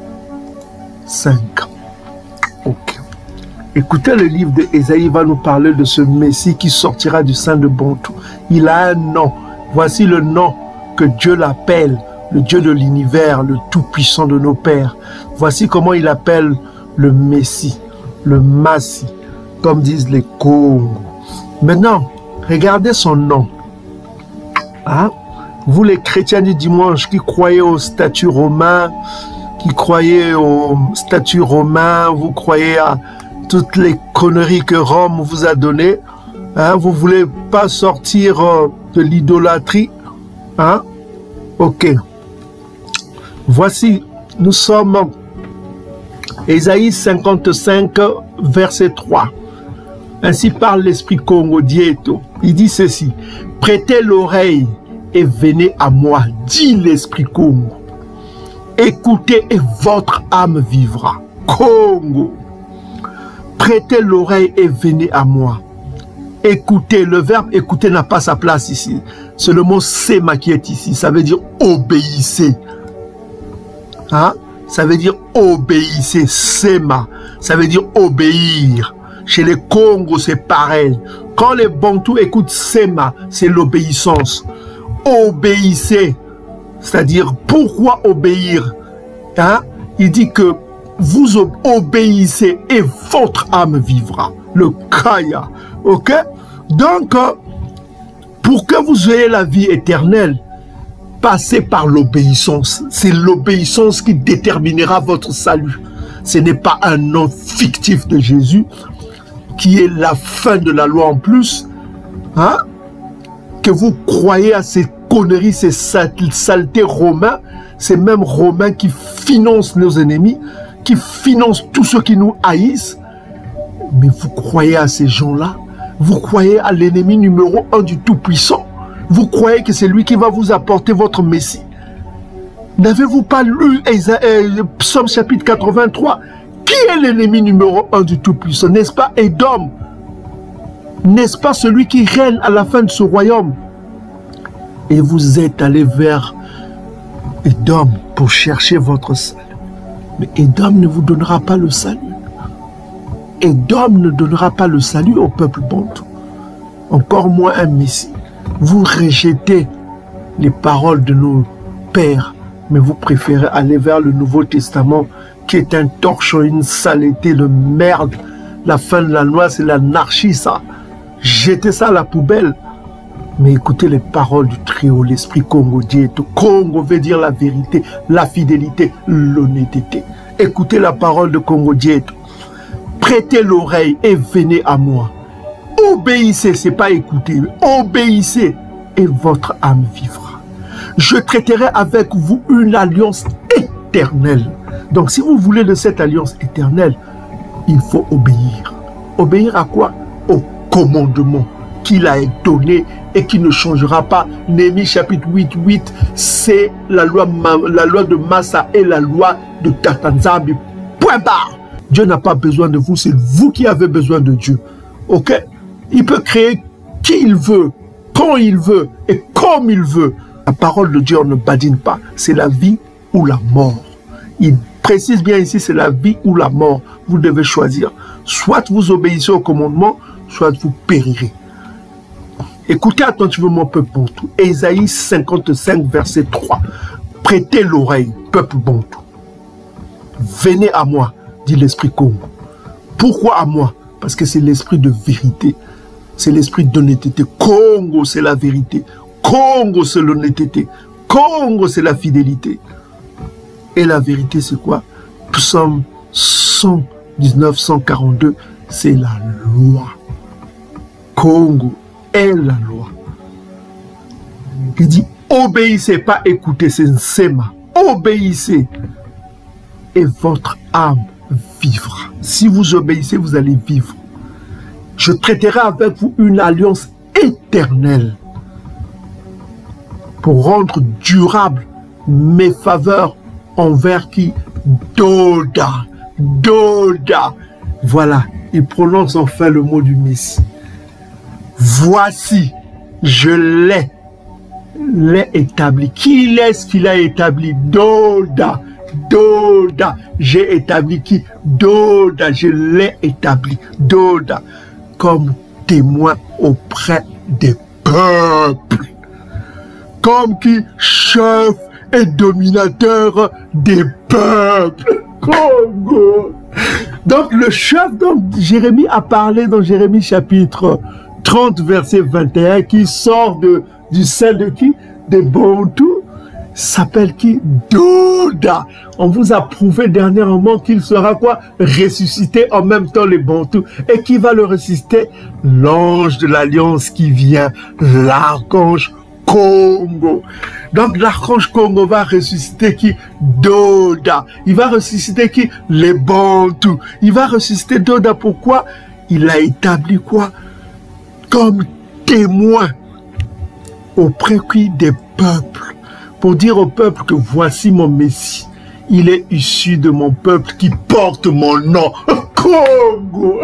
Ok. Écoutez, le livre d'Ésaïe va nous parler de ce Messie qui sortira du sein de Bantou. Il a un nom. Voici le nom que Dieu l'appelle, le Dieu de l'univers, le Tout-Puissant de nos pères. Voici comment il appelle le Messie, le Massi, comme disent les Congos. Maintenant, regardez son nom. Hein? Vous les chrétiens du dimanche qui croyez au statut romain, qui croyez au statut romain, vous croyez à toutes les conneries que Rome vous a données, hein? Vous ne voulez pas sortir euh, de l'idolâtrie, hein? Ok. Voici, nous sommes Ésaïe cinquante-cinq, verset trois. Ainsi parle l'Esprit Congo Dieto. Il dit ceci: prêtez l'oreille et venez à moi, dit l'Esprit Congo. Écoutez et votre âme vivra. Congo. Prêtez l'oreille et venez à moi. Écoutez, le verbe écouter n'a pas sa place ici. C'est le mot sema qui est ici. Ça veut dire obéissez. Hein? Ça veut dire obéissez. Sema. Ça veut dire obéir. Chez les Congos, c'est pareil. Quand les Bantous écoutent sema, c'est l'obéissance. Obéissez. C'est-à-dire, pourquoi obéir? Hein? Il dit que vous obéissez et votre âme vivra. Le Kaya. Ok? Donc, pour que vous ayez la vie éternelle, Passez par l'obéissance. C'est l'obéissance qui déterminera votre salut. Ce n'est pas un nom fictif de Jésus qui est la fin de la loi en plus. Hein? Que vous croyez à ces conneries, ces saletés romains, ces mêmes Romains qui financent nos ennemis, qui financent tous ceux qui nous haïssent. Mais vous croyez à ces gens-là? Vous croyez à l'ennemi numéro un du Tout-Puissant? Vous croyez que c'est lui qui va vous apporter votre Messie? N'avez-vous pas lu Psaume chapitre quatre-vingt-trois? Qui est l'ennemi numéro un du Tout-Puissant? N'est-ce pas Édom? N'est-ce pas celui qui règne à la fin de ce royaume? Et vous êtes allé vers Édom pour chercher votre salut. Mais Édom ne vous donnera pas le salut. Édom ne donnera pas le salut au peuple bantou. Encore moins un Messie. Vous rejetez les paroles de nos pères, mais vous préférez aller vers le Nouveau Testament qui est un torchon, une saleté de merde. La fin de la loi, c'est l'anarchie, ça. Jetez ça à la poubelle. Mais écoutez les paroles du trio, l'esprit Congo Dieto. Congo veut dire la vérité, la fidélité, l'honnêteté. Écoutez la parole de Congo Dieto. Prêtez l'oreille et venez à moi. Obéissez, c'est pas écouter. Obéissez et votre âme vivra. Je traiterai avec vous une alliance éternelle. Donc si vous voulez de cette alliance éternelle, il faut obéir. Obéir à quoi? Au commandement qu'il a donné et qui ne changera pas. Néhémie chapitre huit, huit, c'est la loi, la loi de Massa et la loi de Tatanzambi. Point barre. Dieu n'a pas besoin de vous, c'est vous qui avez besoin de Dieu. Ok? Il peut créer qui il veut, quand il veut et comme il veut. La parole de Dieu ne badine pas. C'est la vie ou la mort. Il précise bien ici, c'est la vie ou la mort. Vous devez choisir. Soit vous obéissez au commandement, soit vous périrez. Écoutez attentivement, peuple bantou. Ésaïe cinquante-cinq, verset trois. Prêtez l'oreille, peuple bantou. Venez à moi, dit l'esprit Congo. Pourquoi à moi? Parce que c'est l'esprit de vérité. C'est l'esprit d'honnêteté. Congo, c'est la vérité. Congo, c'est l'honnêteté. Congo, c'est la fidélité. Et la vérité, c'est quoi? Psaume cent dix-neuf, cent quarante-deux, c'est la loi. Congo est la loi. Il dit, obéissez, pas écoutez, c'est un sema. Obéissez et votre âme vivra. Si vous obéissez, vous allez vivre. Je traiterai avec vous une alliance éternelle pour rendre durable mes faveurs envers qui? Doda. Doda. Voilà, il prononce enfin le mot du Messie. Voici, je l'ai, l'ai établi. Qui est-ce qu'il a établi? Doda. Doda. J'ai établi qui? Doda. Je l'ai établi. Doda. Comme témoin auprès des peuples. Comme qui? Chef et dominateur des peuples. Congo. Donc le chef dont Jérémie a parlé dans Jérémie chapitre trente verset vingt et un, qui sort de, du sein de qui? Des Bantous, s'appelle qui? Doda. On vous a prouvé dernièrement qu'il sera quoi? Ressuscité en même temps les Bantous. Et qui va le ressusciter? L'ange de l'alliance qui vient, l'archange Congo. Donc l'archange Congo va ressusciter qui? Doda. Il va ressusciter qui? Les Bantous. Il va ressusciter Doda. Pourquoi? Il a établi quoi? Comme témoin auprès qui? Des peuples. Pour dire au peuple que voici mon Messie. Il est issu de mon peuple qui porte mon nom. Congo.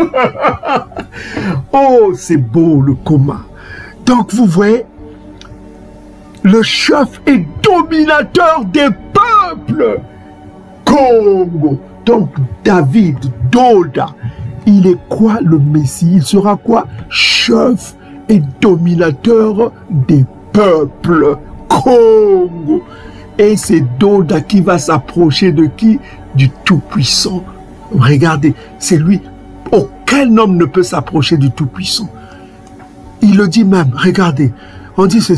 Oh, c'est beau le coma. Donc vous voyez, le chef est dominateur des peuples. Congo. Donc David, Doda, il est quoi le Messie? Il sera quoi? Chef et dominateur des peuples. Congo. Et c'est Doda qui va s'approcher de qui? Du Tout-Puissant. Regardez, c'est lui. Aucun homme ne peut s'approcher du Tout-Puissant. Il le dit même, regardez, on dit ceci.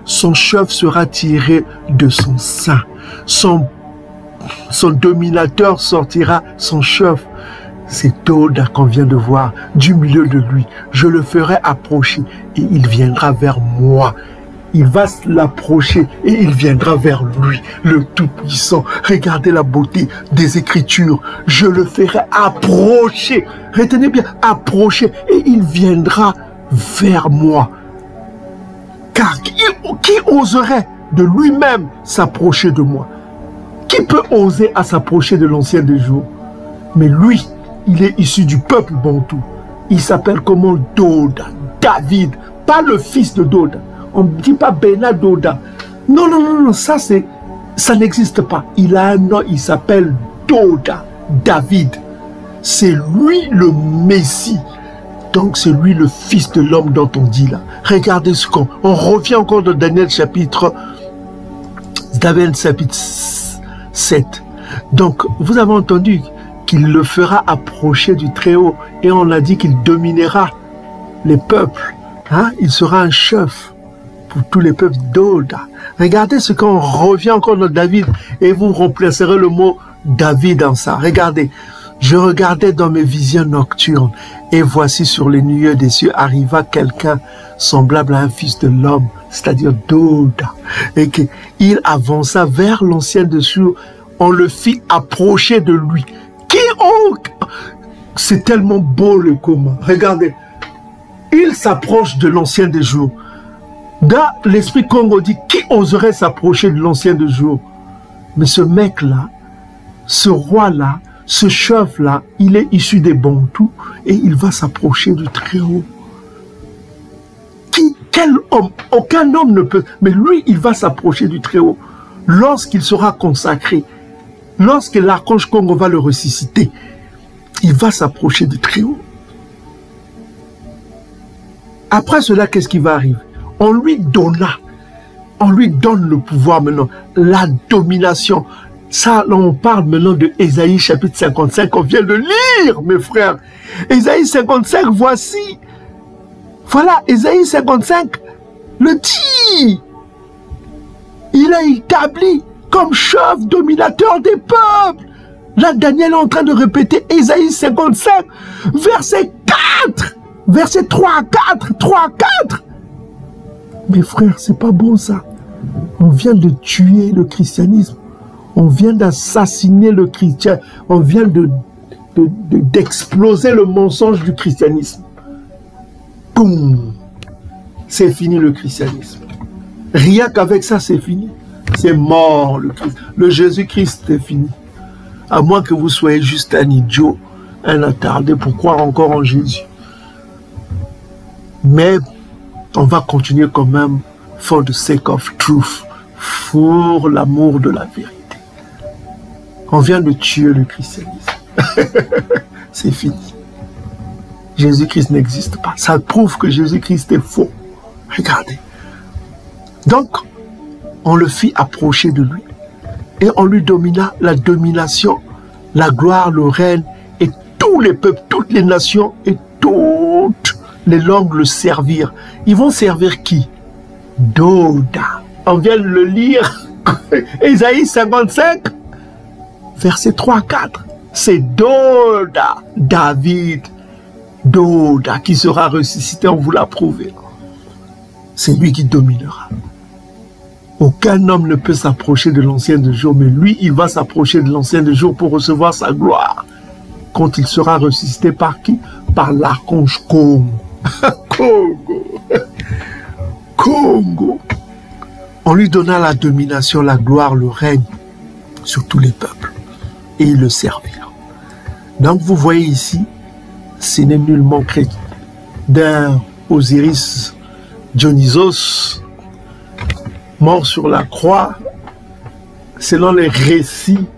son chef sera tiré de son sein. Son, son dominateur sortira son chef. C'est Doda qu'on vient de voir du milieu de lui. Je le ferai approcher et il viendra vers moi. Il va l'approcher et il viendra vers lui, le Tout-Puissant. Regardez la beauté des Écritures. Je le ferai approcher. Retenez bien, approcher et il viendra vers moi. Car qui, qui oserait de lui-même s'approcher de moi? Qui peut oser à s'approcher de l'Ancien des jours? Mais lui, il est issu du peuple bantou. Il s'appelle comment? Doda, David, pas le fils de Doda. On ne dit pas Bena Doda. Non, non, non, non, ça c'est, ça n'existe pas. Il a un nom, il s'appelle Doda, David. C'est lui le Messie. Donc c'est lui le fils de l'homme dont on dit là. Regardez ce qu'on... On revient encore dans Daniel chapitre... Daniel chapitre sept. Donc vous avez entendu qu'il le fera approcher du Très-Haut. Et on a dit qu'il dominera les peuples. Hein? Il sera un chef pour tous les peuples d'Oda. Regardez ce qu'on revient encore dans David. Et vous remplacerez le mot David dans ça. Regardez. Je regardais dans mes visions nocturnes, et voici sur les nuées des cieux arriva quelqu'un semblable à un fils de l'homme, c'est-à-dire Doda, et qu'il avança vers l'ancien des jours, on le fit approcher de lui. Qui oh, c'est tellement beau le comment. Regardez, il s'approche de l'ancien des jours. Dans l'esprit Congo dit, qui oserait s'approcher de l'ancien des jours? Mais ce mec-là, ce roi-là, ce chef-là, il est issu des Bantous et il va s'approcher du Très-Haut. Qui, quel homme? Aucun homme ne peut. Mais lui, il va s'approcher du Très-Haut. Lorsqu'il sera consacré, lorsque l'archange Congo va le ressusciter, il va s'approcher du Très-Haut. Après cela, qu'est-ce qui va arriver? On lui donna, on lui donne le pouvoir maintenant, la domination. Ça, là, on parle maintenant de Ésaïe chapitre cinquante-cinq, on vient de lire, mes frères. Ésaïe cinquante-cinq, voici. Voilà, Ésaïe cinquante-cinq, le dit. Il est établi comme chef dominateur des peuples. Là, Daniel est en train de répéter Ésaïe cinquante-cinq, verset quatre, verset trois à quatre, trois à quatre. Mes frères, c'est pas bon ça. On vient de tuer le christianisme. On vient d'assassiner le chrétien. On vient de, de, de, d'exploser le mensonge du christianisme. Boum! C'est fini le christianisme. Rien qu'avec ça, c'est fini. C'est mort le Christ. Le Jésus-Christ est fini. À moins que vous soyez juste un idiot, un attardé pour croire encore en Jésus. Mais on va continuer quand même for the sake of truth, pour l'amour de la vérité. On vient de tuer le christianisme. C'est fini. Jésus-Christ n'existe pas. Ça prouve que Jésus-Christ est faux. Regardez. Donc, on le fit approcher de lui. Et on lui domina la domination, la gloire, le règne, et tous les peuples, toutes les nations, et toutes les langues le servirent. Ils vont servir qui? Doda. On vient de le lire. Ésaïe cinquante-cinq. Verset trois à quatre, c'est Doda, David, Doda qui sera ressuscité, on vous l'a prouvé. C'est lui qui dominera. Aucun homme ne peut s'approcher de l'ancien de jour, mais lui, il va s'approcher de l'ancien de jour pour recevoir sa gloire. Quand il sera ressuscité par qui? Par l'archange Congo. Congo. Congo. On lui donna la domination, la gloire, le règne sur tous les peuples. Et ils le servirent. Donc vous voyez ici, ce n'est nullement chrétien. D'un Osiris Dionysos, mort sur la croix, selon les récits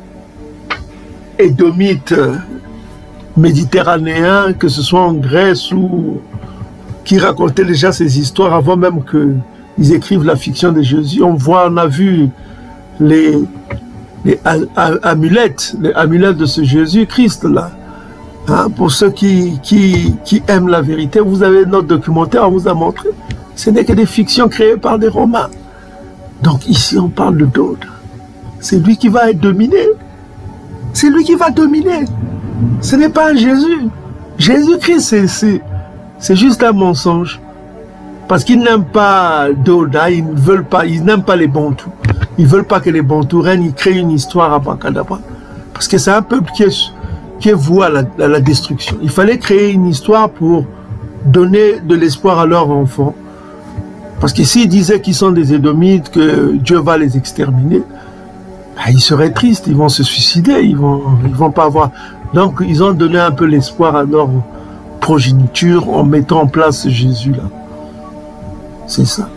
édomites méditerranéens, que ce soit en Grèce ou qui racontaient déjà ces histoires avant même qu'ils écrivent la fiction de Jésus. On voit, on a vu les les amulettes, les amulettes de ce Jésus-Christ là. Hein, pour ceux qui, qui, qui aiment la vérité, vous avez notre documentaire, on vous a montré. Ce n'est que des fictions créées par des Romains. Donc ici, on parle de Dode. C'est lui qui va être dominé. C'est lui qui va dominer. Ce n'est pas un Jésus. Jésus-Christ, c'est juste un mensonge. Parce qu'ils n'aiment pas Doda, ils ne veulent pas, ils n'aiment pas les Bantous. Ils ne veulent pas que les Bantous règnent, ils créent une histoire à Bakadabra. Parce que c'est un peuple qui est, qui est voué à la, à la destruction. Il fallait créer une histoire pour donner de l'espoir à leurs enfants. Parce que s'ils disaient qu'ils sont des Édomites, que Dieu va les exterminer, ben, ils seraient tristes, ils vont se suicider, ils vont, ils vont pas avoir... Donc, ils ont donné un peu l'espoir à leur progéniture en mettant en place Jésus là. C'est ça.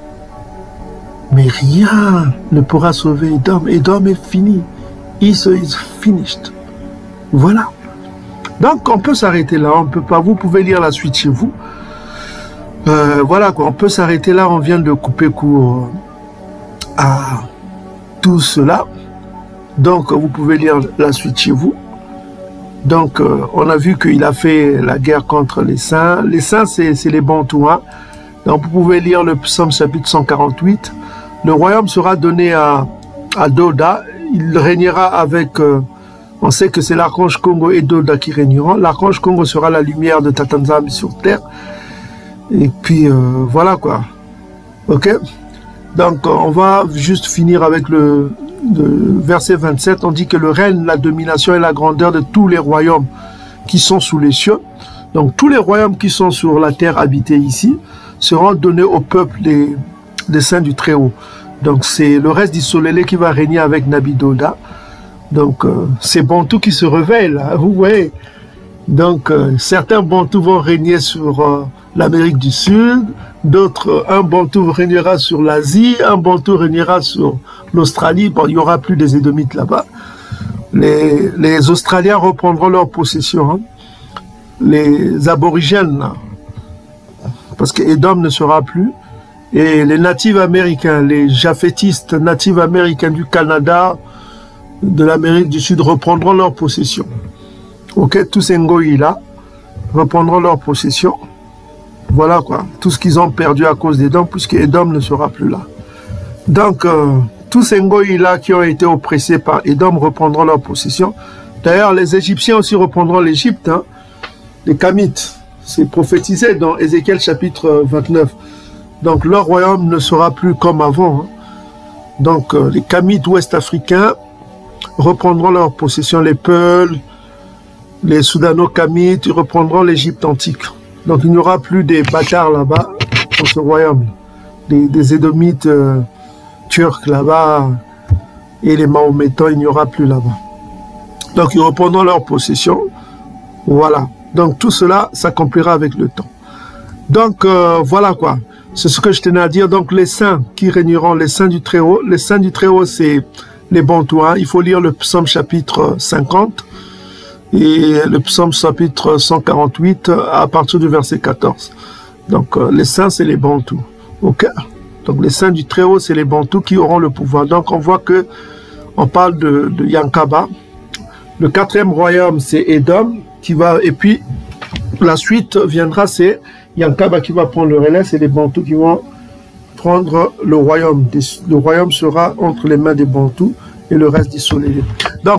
Mais rien ne pourra sauver Edom. Edom est fini. Israel is finished. Voilà. Donc, on peut s'arrêter là. On peut pas. Vous pouvez lire la suite chez vous. Euh, voilà quoi. On peut s'arrêter là. On vient de couper court à tout cela. Donc, vous pouvez lire la suite chez vous. Donc, euh, on a vu qu'il a fait la guerre contre les saints. Les saints, c'est les Bantous. Hein. Donc, vous pouvez lire le psaume chapitre cent quarante-huit. Le royaume sera donné à, à Doda. Il régnera avec... Euh, on sait que c'est l'archange Congo et Doda qui régneront. L'archange Congo sera la lumière de Tatanzam sur terre. Et puis, euh, voilà quoi. Ok. Donc, on va juste finir avec le... de verset vingt-sept, on dit que le règne, la domination et la grandeur de tous les royaumes qui sont sous les cieux, donc tous les royaumes qui sont sur la terre habitée ici, seront donnés au peuple des, des saints du Très-Haut. Donc c'est le reste d'Isolélé qui va régner avec Nabi-Doda. Donc euh, c'est Bantous qui se révèlent, hein, vous voyez. Donc euh, certains Bantous vont régner sur euh, l'Amérique du Sud, d'autres, un Bantou régnera sur l'Asie, un Bantou régnera sur l'Australie. Bon, il n'y aura plus des Édomites là-bas. Les, les Australiens reprendront leur possession. Hein. Les aborigènes, là, parce que Édom ne sera plus. Et les natifs américains, les japhétistes natifs américains du Canada, de l'Amérique du Sud, reprendront leur possession. Ok, tous ces Ngoï-là reprendront leur possession. Voilà quoi, tout ce qu'ils ont perdu à cause d'Édom, puisque Édom ne sera plus là. Donc, euh, tous ces Ngoï-là qui ont été oppressés par Édom reprendront leur possession. D'ailleurs, les Égyptiens aussi reprendront l'Égypte, hein, les Kamites. C'est prophétisé dans Ézéchiel chapitre vingt-neuf. Donc, leur royaume ne sera plus comme avant. Hein. Donc, euh, les Kamites ouest-africains reprendront leur possession. Les Peuls, les Soudano-Kamites, ils reprendront l'Égypte antique. Donc, il n'y aura plus des bâtards là-bas, dans ce royaume. Des, des Édomites euh, turcs là-bas, et les Mahométans, il n'y aura plus là-bas. Donc, ils reprendront leur possession. Voilà. Donc, tout cela s'accomplira avec le temps. Donc, euh, voilà quoi. C'est ce que je tenais à dire. Donc, les saints qui régneront, les saints du Très-Haut. Les saints du Très-Haut, c'est les Bantous. Hein. Il faut lire le psaume chapitre cinquante. Et le psaume chapitre cent quarante-huit à partir du verset quatorze. Donc euh, les saints, c'est les Bantous. Ok. Donc les saints du Très-Haut, c'est les Bantous qui auront le pouvoir. Donc on voit que on parle de, de Yankaba. Le quatrième royaume, c'est Édom qui va... Et puis la suite viendra, c'est Yankaba qui va prendre le relais. C'est les Bantous qui vont prendre le royaume. Le royaume sera entre les mains des Bantous et le reste d'Isolélé. Donc